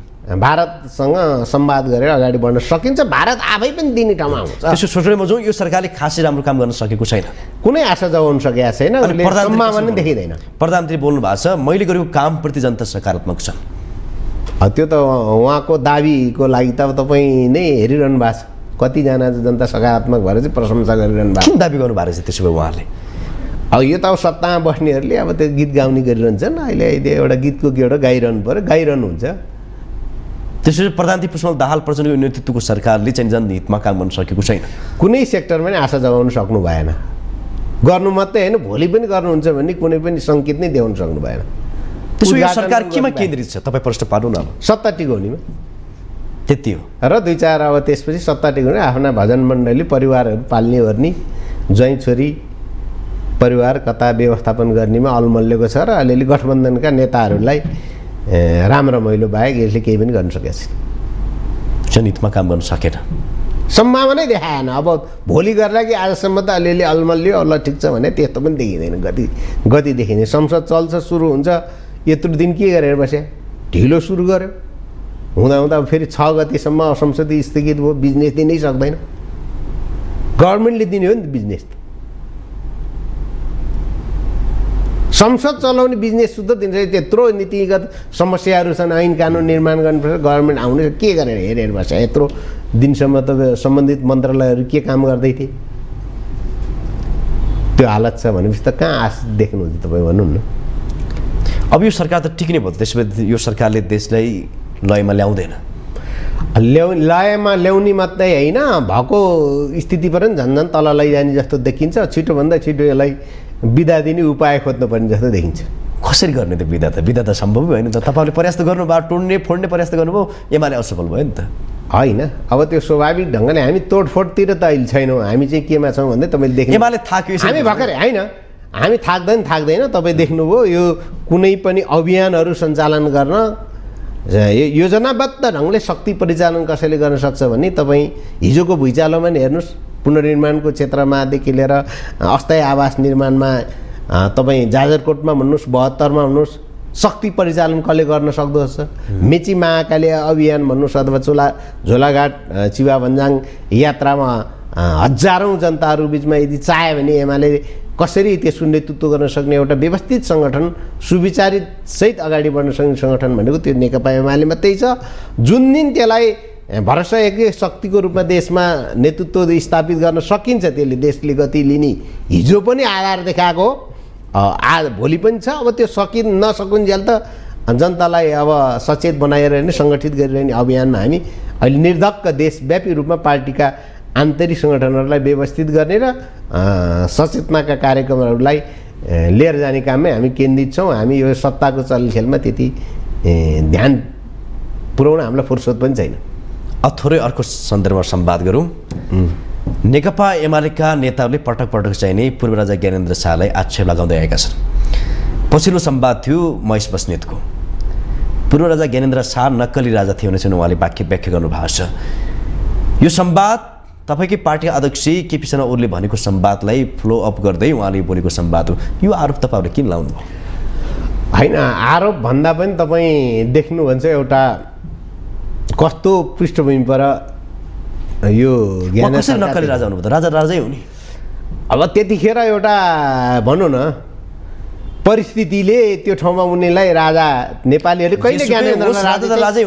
भारतसँग संवाद गरेर अगाडि बढ्न सकिन्छ। भारत आफै पनि दिने ठाउँमा आउँछ। त्यसो सोचेर म जाउँ, यो सरकारले खासै राम्रो काम गर्न सकेको छैन, कुनै आशा जगाउन सकेको छैन, सम्भावना पनि देखिँदैन। प्रधानमन्त्री बोल्नु भएको छ मैले गरेको कामप्रति जनता सकारात्मक छन्। त्यो त उहाँको दाबीको लागि त तपाईँ नै हेरिरहनु भएको छ, कतिजना जनता सकारात्मक भएर चाहिँ प्रशंसा गरिरहनु भएको। किन दाबी गर्नु भएको रहेछ त्यसो भए उहाँहरूले? अब यो त अब सत्तामा बस्नेहरूले अब त्यो गीत गाउने गरिरहन्छन्, अहिले अहिले एउटा गीतको एउटा गाइरहनु पऱ्यो, गाइरहनु हुन्छ। त्यसरी प्रधानमन्त्री पुष्पकमल दाहाल प्रचण्डको नेतृत्वको सरकारले चाहिँ जनहितमा काम गर्न सकेको छैन, कुनै सेक्टरमा नै आशा जगाउन सक्नु भएन। गर्नु मात्रै होइन, भोलि पनि गर्नुहुन्छ भने कुनै पनि सङ्केत नै देखाउन सक्नु भएन। त्यसो यो सरकार केमा केन्द्रित छ तपाईँ प्रश्न पार्नु न? अब सत्ता टिकाउनेमा त्यति हो र दुई चार अब त्यसपछि सत्ता टिकाउने आफ्ना भजन मण्डली परिवारहरू पाल्ने ओर्ने ज्वाइँ छोरी परिवार कता व्यवस्थापन गर्नेमा अलमल्लेको छ र अलिअलि गठबन्धनका नेताहरूलाई राम रमाइलो बाहेक यसले केही पनि गर्न सकेको छैन, जनहितमा काम गर्न सकेन, सम्भावनै देखाएन। अब भोलि गर्ला कि आजसम्म त अलिअलि अलमल्लियो, अल्ल ठिक छ भने त्यस्तो पनि देखिँदैन, गति गति देखिने। संसद चल्छ, सुरु हुन्छ, यत्रो दिन के गरेर बस्यो, ढिलो सुरु गर्यो, हुँदा हुँदा फेरि छ गतिसम्म संसदीय स्थगित भयो, बिजनेस दिनै सक्दैन, गभर्मेन्टले दिने हो नि त बिजनेस। संसद चलाउने बिजनेस शुद्ध दिन्छ, त्यत्रो नीतिगत समस्याहरू छन्, ऐन कानुन निर्माण गर्नुपर्छ, गभर्मेन्ट आउने के गरेर हेरेर बस्छ, यत्रो दिनसम्म त सम्बन्धित मन्त्रालयहरू के काम गर्दै थिए। त्यो हालत छ भनेपछि त कहाँ आश देख्नुहुन्छ तपाईँ भन्नु न? अब यो सरकार त टिक्ने भयो, त्यसो भए यो सरकारले देशलाई लयमा ल्याउँदैन। ल्याउ लयमा ल्याउने मात्रै होइन, भएको स्थिति पनि झन् झन् तल लैजाने जस्तो देखिन्छ। छिटोभन्दा छिटो यसलाई बिदा दिने उपाय खोज्नुपर्ने जस्तो देखिन्छ। कसरी गर्ने त बिदा? त बिदा त सम्भव होइन त। तपाईँले प्रयास त गर्नुभयो, टोड्ने फोड्ने प्रयास त गर्नुभयो, एमाले असफल भयो नि त। होइन, अब त्यो स्वाभाविक ढङ्गले हामी तोडफोडतिर त अहिले छैनौँ, हामी चाहिँ केमा छौँ भन्दै तपाईँले देख्नु, एमाले थाक्यो हामी भर्खरै होइन, हामी थाक्दैन थाक्दैन तपाईँ देख्नुभयो। यो कुनै पनि अभियानहरू सञ्चालन गर्न योजनाबद्ध ढङ्गले शक्ति परिचालन कसैले गर्न सक्छ भने तपाईँ हिजोको भुइँचालोमा नि हेर्नुहोस्, पुनर्निर्माणको क्षेत्रमादेखि लिएर अस्थायी आवास निर्माणमा तपाईँ जाजरकोटमा भन्नुहोस्, बहत्तरमा भन्नुहोस्, शक्ति परिचालन कसले गर्न सक्दो छ? मेची महाकाली अभियान भन्नुहोस्, अथवा चोला झोलाघाट चिवा भन्जाङ यात्रामा हजारौँ जनताहरू बिचमा यदि चाह्यो भने एमाले कसरी त्यसको नेतृत्व गर्न सक्ने एउटा व्यवस्थित सङ्गठन, सुविचारित सहित अगाडि बढ्न सक्ने सङ्गठन भनेको त्यो नेकपा एमाले मात्रै छ। जुन दिन त्यसलाई भरोसा एकै शक्तिको रूपमा देशमा नेतृत्व स्थापित गर्न सकिन्छ, त्यसले देशले गति लिने हिजो पनि आधार देखाएको आ भोलि पनि छ। अब त्यो सकि नसकुन्जेल त जनतालाई अब सचेत बनाएर नै सङ्गठित गरिरहने अभियानमा हामी अहिले निर्धक्क देशव्यापी रूपमा पार्टीका आन्तरिक सङ्गठनहरूलाई व्यवस्थित गर्ने र सचेतनाका कार्यक्रमहरूलाई लिएर जाने काममै हामी केन्द्रित छौँ। हामी यो सत्ताको चलखेलमा त्यति ध्यान पुर्याउन हामीलाई फुर्सद पनि छैन। अब थोरै अर्को सन्दर्भमा संवाद गरौँ। नेकपा एमालेका नेताहरूले पटक पटक चाहिँ नि पूर्व राजा ज्ञानेन्द्र शाहलाई आक्षेप लगाउँदै आएका छन्। पछिल्लो संवाद थियो महेश बस्नेतको। पूर्व राजा ज्ञानेन्द्र शाह नक्कली राजा थिए भने चाहिँ उहाँले वाक्य व्याख्या गर्नुभएको छ। यो संवाद तपाईँकै पार्टी अध्यक्ष केपी शर्मा ओलीले भनेको संवादलाई फ्लो अप गर्दै उहाँले बोलेको संवाद हो। यो आरोप तपाईँहरूले किन लाउनुभयो? होइन, आरोप भन्दा पनि तपाईँ देख्नु भन्छ एउटा कस्तो पृष्ठभूमि पर यो कसरी नक्कली राजा हुनुभयो त? राजा राजै हो नि। अब त्यतिखेर एउटा भनौँ न परिस्थितिले त्यो ठाउँमा उनीलाई राजा नेपालीहरूले कहिले ज्ञानेन्द्रलाई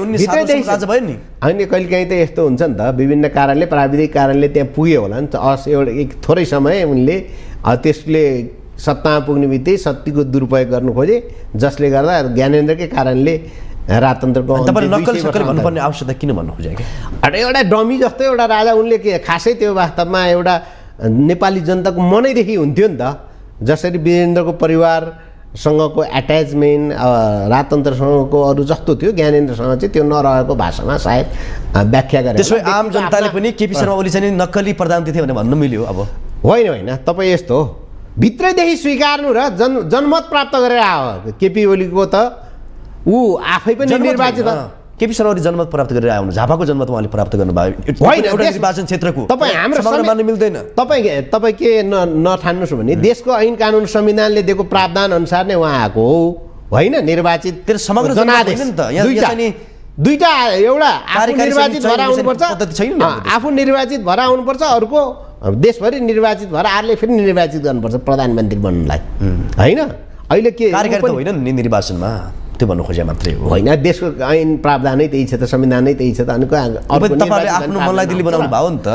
होइन, कहिले काहीँ त यस्तो हुन्छ नि त, विभिन्न कारणले प्राविधिक कारणले त्यहाँ पुग्यो होला नि त। अस एउटा एक थोरै समय उनले त्यसले सत्तामा पुग्ने बित्तिकै शक्तिको दुरुपयोग गर्नु खोजे, जसले गर्दा ज्ञानेन्द्रकै कारणले राजतन्त्रको नक्कली सक्कली भन्नुपर्ने आवश्यकता किन भन्नु खोजेको? एउटा डमी जस्तो एउटा राजा उनले के खासै त्यो वास्तवमा एउटा नेपाली जनताको मनैदेखि हुन्थ्यो नि त। जसरी वीरेन्द्रको परिवारसँगको एट्याचमेन्ट राजतन्त्रसँगको अरू जस्तो थियो, ज्ञानेन्द्रसँग चाहिँ त्यो नरहेको भाषामा सायद व्याख्या गरे। त्यसो आम जनताले पनि केपी शर्मा ओली चाहिँ नक्कली प्रधानमन्त्री थियो भने भन्नु मिल्यो? अब होइन होइन, तपाईँ यस्तो हो भित्रैदेखि स्वीकार्नु र जन जनमत प्राप्त गरेर आयो। केपी ओलीको त ऊ आफै पनि निर्वाचित, केपी शर्मा ओली जनमत प्राप्त गरेर आउनु, झापाको जनमत उहाँले प्राप्त गर्नुभयो होइन निर्वाचन क्षेत्रको। तपाईँ हाम्रो मान्नु मिल्दैन। तपाईँ तपाईँ के न नठान्नुहोस् भने देशको ऐन कानुन संविधानले दिएको प्रावधान अनुसार नै उहाँ आएको हो होइन, निर्वाचित त्यो समग्र जनादेश नि त। यहाँ नि दुईटा एउटा आफू निर्वाचित भएर आउनुपर्छ, आफू निर्वाचित भएर आउनुपर्छ, अर्को देशभरि निर्वाचित भएर आरले फेरि निर्वाचित गर्नुपर्छ प्रधानमन्त्री बन्नलाई होइन। अहिले के कार्यकारिता होइन नि निर्वाचनमा, त्यो भन्नु खोजे मात्रै हो। होइन, देशको ऐन प्रावधानै त्यही छ त, संविधान नै त्यही छ त। अनि तपाईँले आफ्नो मनलाई दिल्ली बनाउनु भयो नि त।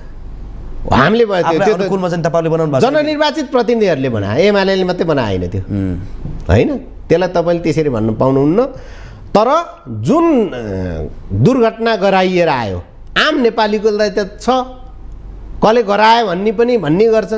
हामीले जननिर्वाचित प्रतिनिधिहरूले बनाए, एमाले मात्रै बनाएन त्यो होइन। त्यसलाई तपाईँले त्यसरी भन्नु पाउनुहुन्न। तर जुन दुर्घटना गराइएर आयो आम नेपालीको त छ, कसले गरायो भन्ने पनि भन्ने गर्छन्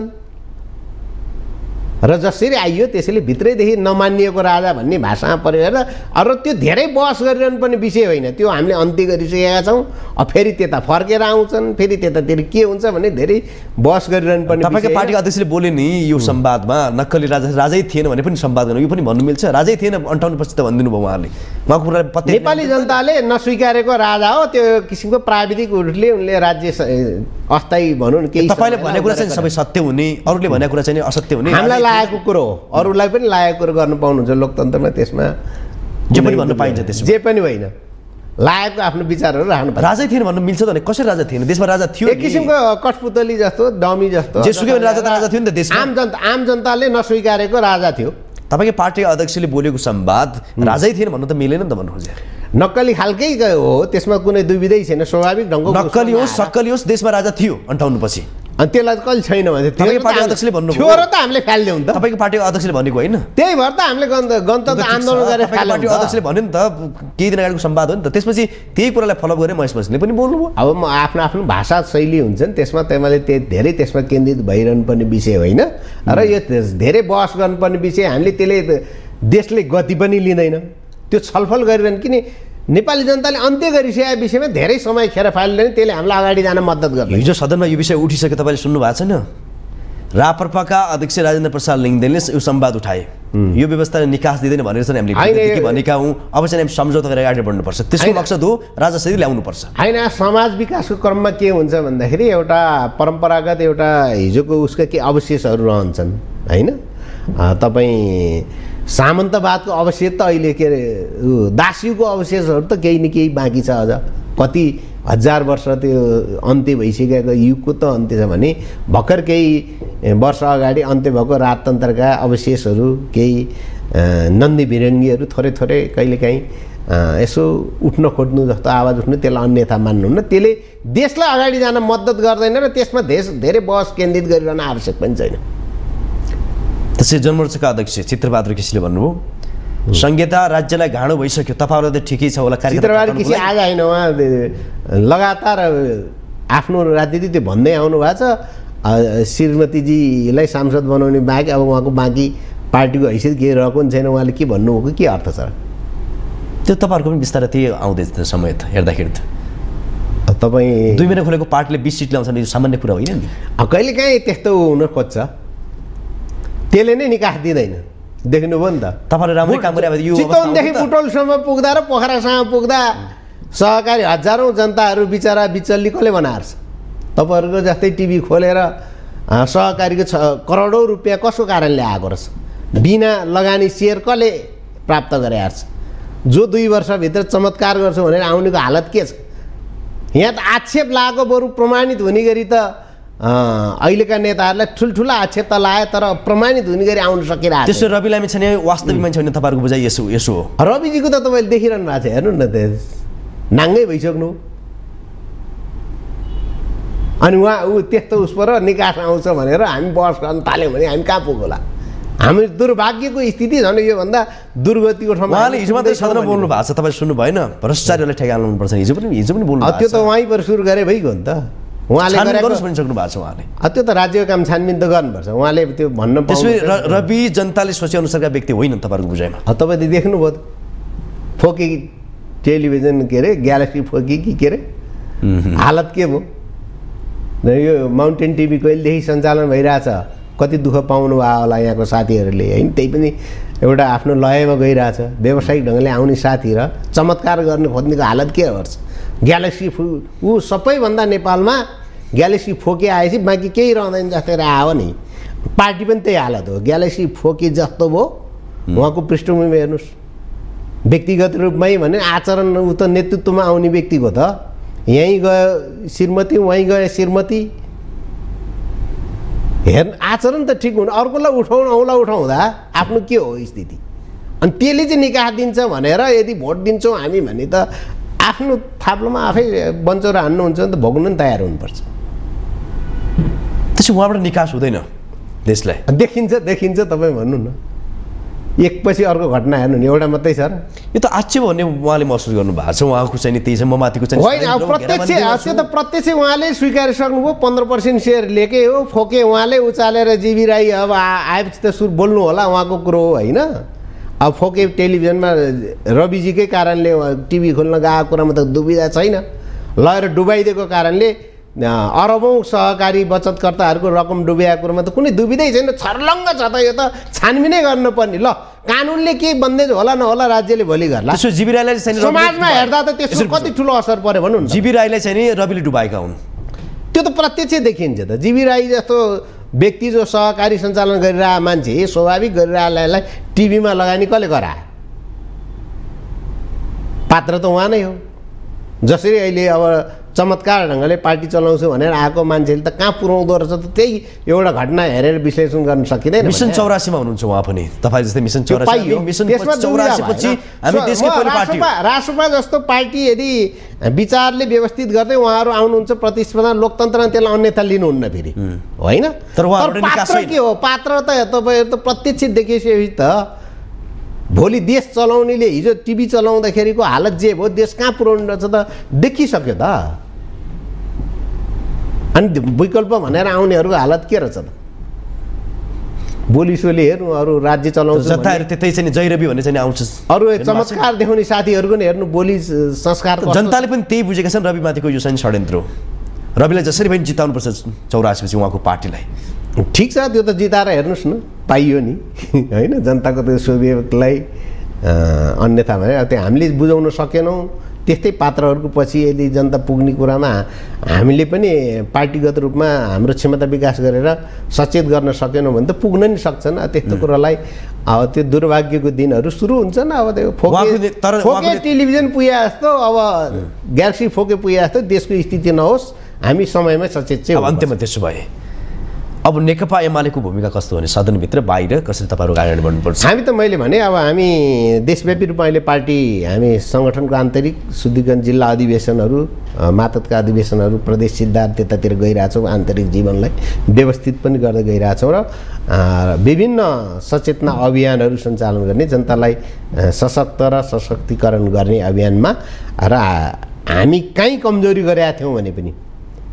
र जसरी आइयो त्यसैले भित्रैदेखि नमानिएको राजा भन्ने भाषामा परिएर अरू त्यो धेरै बहस गरिरहनु पर्ने विषय होइन। त्यो हामीले अन्त्य गरिसकेका छौँ। अब फेरि त्यता फर्केर आउँछन्, फेरि त्यतातिर के हुन्छ भने धेरै बहस गरिरहनु पर्ने। तपाईँको पार्टीको अध्यक्षले बोले नि यो संवादमा नक्कली राजा राजै थिएन भने पनि संवाद गर्नु, यो पनि भन्नु मिल्छ? राजै थिएन अन्ठाउन्न पछि त भनिदिनु भयो उहाँले। उहाँको कुरा नेपाली जनताले नस्वीकारेको राजा हो, त्यो किसिमको प्राविधिक उठले उनले राज्य अस्थायी भनौँ न केही। तपाईँले भनेको कुरा चाहिँ सबै सत्य हुने, अरूले भनेको कुरा चाहिँ असत्य हुने हामीलाई लागेको कुरो हो, अरूलाई पनि लागेको कुरो गर्नु पाउनुहुन्छ लोकतन्त्रमा। त्यसमा जे पनि भन्नु पाइन्छ, त्यसमा जे पनि होइन, लागेको आफ्नो विचारहरू राख्नु। राजै थिएन भन्नु मिल्छ त? कसरी राजा थिएन? देशमा राजा थियो, एक किसिमको कठपुतली जस्तो, डमी जस्तो, जेसुकै राजा त राजा थियो नि त देशमा। आम जनता आम जनताले नस्वीकारेको राजा थियो। तपाईँको पार्टी अध्यक्षले बोलेको संवाद राजै थिएन भन्नु त मिलेन नि त भन्नु खोजे। नक्कली खालकै हो, त्यसमा कुनै दुविधै छैन, स्वाभाविक ढङ्गको नक्कली होस् सक्कली होस् देशमा राजा थियो अन्ठाउन्न पछि। अनि त्यसलाई कहिले छैन भने तपाईँको पार्टी अध्यक्षले भन्नु थियो र त हामीले फालिदिउँ त। तपाईँको पार्टी अध्यक्षले भनेको होइन? त्यही भएर त हामीले गणतन्त्र आन्दोलन गरेर पार्टी अध्यक्षले भन्यो नि त, केही दिन अगाडिको संवाद हो नि त। त्यसपछि त्यही कुरालाई फलो गरेर महेश बस्नेतले पनि बोल्नुभयो। अब म आफ्नो आफ्नो भाषा शैली हुन्छ नि, त्यसमा तपाईँले त्यो धेरै त्यसमा केन्द्रित भइरहनु पर्ने विषय होइन र यो धेरै बहस गर्नुपर्ने विषय। हामीले त्यसले देशले गति पनि लिँदैन, त्यो छलफल गरिरहनु। किन नेपाली जनताले अन्त्य गरिसकेका विषयमा धेरै समय खेर फाल्दैन, त्यसले हामीलाई अगाडि जान मद्दत गर्छ। हिजो सदनमा यो विषय उठिसक्यो, तपाईँले सुन्नु भएको छैन? राप्रपाका अध्यक्ष राजेन्द्र प्रसाद लिङ्गदेनले यो संवाद उठाए, यो व्यवस्थाले निकास दिँदैन भनेर चाहिँ हामीले भनेका हौँ। अब चाहिँ हामी सम्झौता गरेर अगाडि बढ्नुपर्छ, त्यसको मकसद हो राजा सही ल्याउनुपर्छ। होइन, समाज विकासको क्रममा के हुन्छ भन्दाखेरि एउटा परम्परागत एउटा हिजोको उसका के अवशेषहरू रहन्छन् होइन। तपाईँ सामन्तवादको अवशेष त अहिले के अरे दास्युको अवशेषहरू त केही न केही बाँकी छ, अझ कति हजार वर्ष त्यो अन्त्य भइसकेको युगको त अन्त्य छ भने भर्खर केही वर्ष अगाडि अन्त्य भएको राजतन्त्रका अवशेषहरू, केही नन्दी भिरङ्गीहरू थोरै थोरै कहिलेकाहीँ यसो उठ्न खोज्नु जस्तो आवाज उठ्नु, त्यसलाई अन्यथा मान्नुहुन्न। त्यसले देशलाई अगाडि जान मद्दत गर्दैन र त्यसमा देश धेरै बहस केन्द्रित गरिरहन आवश्यक पनि छैन। त्यसै जनमोर्चाका अध्यक्ष चित्रबहादुर केसीले भन्नुभयो संहिता राज्यलाई घाँडो भइसक्यो, तपाईँहरूलाई त ठिकै छ होला। चित्रबहादुर केसी आज होइन, उहाँ लगातार आफ्नो राजनीति त्यो भन्दै आउनु भएको छ। श्रीमतीजीलाई सांसद बनाउने बाँकी अब उहाँको बाँकी पार्टीको हैसियत के रहेको नि छैन, उहाँले के भन्नुभएको के अर्थ छ? त्यो तपाईँहरूको पनि बिस्तारै त्यही आउँदैछ त्यो समय त हेर्दाखेरि त। तपाईँ दुई महिना खोलेको पार्टीले बिस सिट ल्याउँछ नि, यो सामान्य कुरा होइन नि। कहिलेकाहीँ त्यस्तो हुन खोज्छ, त्यसले नै निकास दिँदैन। देख्नुभयो नि त तपाईँले राम्रै काम गरे। यो चितवनदेखि बुटोलसम्म पुग्दा र पोखरासम्म पुग्दा सहकारी हजारौँ जनताहरू बिचरा बिचल्ली कसले बनाएर छ? तपाईँहरूको जस्तै टिभी खोलेर सहकारीको छ करोडौँ रुपियाँ कसको कारणले आएको रहेछ? बिना लगानी सेयर कसले प्राप्त गरे छ? जो दुई वर्षभित्र चमत्कार गर्छु भनेर आउनेको हालत के छ? यहाँ त आक्षेप लागेको बरु प्रमाणित हुने गरी त अहिलेका नेताहरूलाई ठुल्ठुला आक्षेप त लाए, तर प्रमाणित हुने गरी आउन सकिरहेको त्यसो रवि लामी छैन वास्तविक मान्छे होइन। तपाईँहरूको बुझाइ यसो यसो हो। रविजीको त तपाईँले देखिरहनु भएको छ, हेर्नु न, त्यो नाङ्गै भइसक्नु। अनि उहाँ ऊ त्यस्तो उस पर निकास आउँछ भनेर हामी बहस गर्न थाल्यौँ भने हामी कहाँ पुग्ला? हामी दुर्भाग्यको स्थिति झन् योभन्दा दुर्गतिको ठाउँमा। उहाँले हिजो मात्रै सदनमा बोल्नु भएको छ, तपाईँ सुन्नु भएन? भ्रष्टाचारीलाई ठेगाल्नुपर्छ हिजो पनि हिजो पनि बोल्नु। त्यो त वहीँ पर सुरु गरे भइगयो नि त। उहाँले गर्नुहोस् भनिसक्नु भएको छ उहाँले। त्यो त राज्यको काम छानबिन त गर्नुपर्छ, उहाँले त्यो भन्न त्यसमै रवि जनताले सोचे अनुसारका व्यक्ति होइन तपाईँहरूको बुझाइमा। तपाईँले देख्नुभयो फोकी टेलिभिजन के अरे ग्यालेक्सी फोकी कि के अरे हालत के भयो? यो माउन्टेन टिभी कहिलेदेखि सञ्चालन भइरहेछ, कति दुःख पाउनु भयो होला यहाँको साथीहरूले होइन? त्यही पनि एउटा आफ्नो लयमा गइरहेछ, व्यावसायिक ढङ्गले आउने साथी र चमत्कार गर्ने खोज्नेको हालत के गर्छ? ग्यालेक्सी फु ऊ सबैभन्दा नेपालमा ग्यालेक्सी फोके आएपछि बाँकी केही रहँदैन जस्तै आयो नि। पार्टी पनि त्यही हालत हो, ग्यालेक्सी फोके जस्तो भयो। उहाँको पृष्ठभूमि हेर्नुहोस्, व्यक्तिगत रूपमै भने आचरण ऊ त नेतृत्वमा आउने व्यक्तिको त यहीँ गयो श्रीमती, वहीँ गयो श्रीमती। हेर्नु आचरण त ठिक हुनु, अर्कोलाई उठाउनु औँला उठाउँदा आफ्नो के हो स्थिति? अनि त्यसले चाहिँ निकास दिन्छ भनेर यदि भोट दिन्छौँ हामी भने त आफ्नो थाप्लोमा आफै बन्चौर हान्नुहुन्छ भने त भोग्नु नि तयार हुनुपर्छ। त्यसो उहाँबाट निकास हुँदैन देशलाई। देखिन्छ देखिन्छ तपाईँ भन्नु न, एकपछि अर्को घटना हेर्नु नि, एउटा मात्रै छ र? यो त आक्षेप भन्ने उहाँले महसुस गर्नु भएको छ, उहाँको चाहिँ नि त्यही छ, म माथिको चाहिँ होइन। अब प्रत्यक्ष त्यो त प्रत्यक्ष उहाँले स्वीकारिसक्नुभयो, पन्ध्र पर्सेन्ट सेयर लिएकै हो, फोके उहाँले उचालेर जीवी राई अब आएपछि त सुरु बोल्नु होला, उहाँको कुरो हो होइन? अब फोके टेलिभिजनमा रविजीकै कारणले टिभी खोल्न गएको कुरामा त दुविधा छैन, लगेर डुबाइदिएको कारणले अरबौँ सहकारी बचतकर्ताहरूको रकम डुबिएको कुरोमा त कुनै दुविधै छैन। छर्लङ्ग छ त यो त, छानबिनै गर्नुपर्ने। ल कानुनले के बन्देज होला नहोला राज्यले भोलि गर्ला। त्यसो जीवी राईलाई चाहिँ समाजमा हेर्दा त त्यसको कति ठुलो असर पर्यो भन्नु न। जीवी राईलाई चाहिँ नि रविले डुबाएका हुन्, त्यो त प्रत्यक्ष देखिन्छ त। जीवी राई जस्तो व्यक्ति जो सहकारी सञ्चालन गरिरहेको मान्छे, स्वाभाविक गरिरहेलाई टिभीमा लगानी कसले गरायो? पात्र त उहाँ नै हो। जसरी अहिले अब चमत्कार ढङ्गले पार्टी चलाउँछु भनेर आएको मान्छेले त कहाँ पुर्याउँदो रहेछ त, त्यही एउटा घटना हेरेर विश्लेषण गर्न सकिँदैन। मिसन चौरासीमा हुनुहुन्छ उहाँ पनि, तपाईँ जस्तै मिसन चौरासी मिसन चौरासी पछि हामी देशकै पहिलो पार्टी हो। राष्ट्रपा जस्तो पार्टी यदि विचारले व्यवस्थित गर्दै उहाँहरू आउनुहुन्छ प्रतिस्पर्धा लोकतन्त्रमा, त्यसलाई अन्यथा लिनुहुन्न फेरि होइन? तर पात्र के हो? पात्र त तपाईँहरू त प्रत्यक्ष देखिसकेपछि त भोलि देश चलाउनेले हिजो टिभी चलाउँदाखेरिको हालत जे भयो, देश कहाँ पुर्याउनु रहेछ त देखिसक्यो त। अनि विकल्प भनेर आउनेहरूको हालत के रहेछ त? बोलीसोली हेर्नु, अरू राज्य चलाउँछ जताहरू त्यतै चाहिँ जयरवि भन्ने चाहिँ आउँछ, अरू चमत्कार देखाउने साथीहरूको नि हेर्नु, बोली संस्कार। जनताले पनि त्यही बुझेका छन् रविमाथिको यो चाहिँ षड्यन्त्र हो। रविलाई जसरी पनि जिताउनुपर्छ चौरासीपछि उहाँको पार्टीलाई। ठिक छ, त्यो त जिताएर हेर्नुहोस् न, पाइयो नि होइन? जनताको त्यो सोभियतलाई अन्यथा भने त्यो हामीले बुझाउन सकेनौँ। त्यस्तै पात्रहरूको पछि यदि जनता पुग्ने कुरामा हामीले पनि पार्टीगत रूपमा हाम्रो क्षमता विकास गरेर सचेत गर्न सकेनौँ भने त पुग्न नि सक्छन्। त्यस्तो कुरालाई अब त्यो दुर्भाग्यको दिनहरू सुरु हुन्छन्। अब त्यो फोके फोके टेलिभिजन पुगे जस्तो, अब ग्यालेक्सी फोके पुगे जस्तो देशको स्थिति नहोस्, हामी समयमै सचेत चाहिँ। अन्त्यमा त्यसो भए अब नेकपा एमालेको भूमिका कस्तो भने सदनभित्र बाहिर कसरी तपाईँहरू अगाडि बढ्नुपर्छ? हामी त मैले भने अब हामी देशव्यापी रूपमा अहिले पार्टी हामी सङ्गठनको आन्तरिक शुद्धिकरण जिल्ला अधिवेशनहरू, मातहतका अधिवेशनहरू, प्रदेश सिद्धार्थ त्यतातिर गइरहेछौँ। आन्तरिक जीवनलाई व्यवस्थित पनि गर्दै गइरहेछौँ र विभिन्न सचेतना अभियानहरू सञ्चालन गर्ने, जनतालाई सशक्त र सशक्तिकरण गर्ने अभियानमा। र हामी कहीँ कमजोरी गरेका थियौँ भने पनि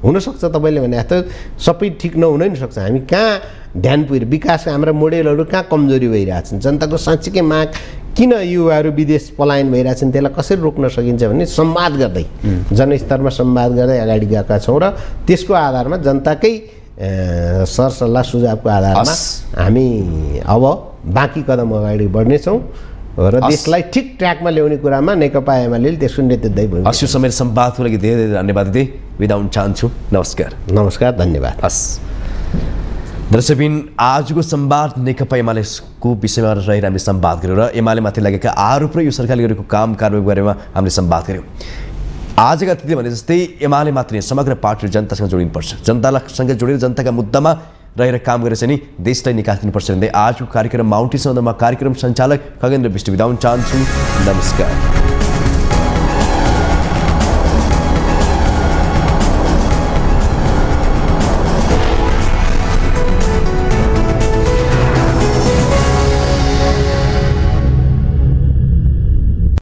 हुनसक्छ तपाईँले भने जस्तो सबै ठिक नहुनै नि सक्छ। हामी कहाँ ध्यान पुग्यो विकासका हाम्रा मोडेलहरू कहाँ कमजोरी भइरहेछन्, जनताको साँच्चीकै माग किन युवाहरू विदेश पलायन भइरहेछन् त्यसलाई कसरी रोक्न सकिन्छ भने संवाद गर्दै जनस्तरमा संवाद गर्दै अगाडि गएका छौँ र त्यसको आधारमा जनताकै सरसल्लाह सुझावको आधारमा हामी अब बाँकी कदम अगाडि बढ्नेछौँ र देशलाई ठिक ट्र्याकमा ल्याउने कुरामा नेकपा एमाले त्यसको नेतृत्व भइरहेको छ। हस्, यो समय संवादको लागि धेरै धेरै धन्यवाद दिँदै बिदा हुन चाहन्छु। नमस्कार। नमस्कार, धन्यवाद। हस् दर्शकबिन, आजको संवाद नेकपा एमालेको विषयमा रहेर हामीले संवाद गऱ्यौँ र एमालेमाथि लागेका आरोप र यो सरकारले गरेको काम कारबाही बारेमा हामीले संवाद गऱ्यौँ। आजका अतिथि भने जस्तै एमाले मात्र नै समग्र पार्टी जनतासँग जोडिनुपर्छ, जनतासँग जोडेर जनताका मुद्दामा रहेर काम गरेर चाहिँ नि देशलाई निकास दिनुपर्छ भन्दै आजको कार्यक्रम माउन्टी सौन्दमा कार्यक्रम सञ्चालक खगेन्द्र विष्ट बिदा हुन चाहन्छु। नमस्कार।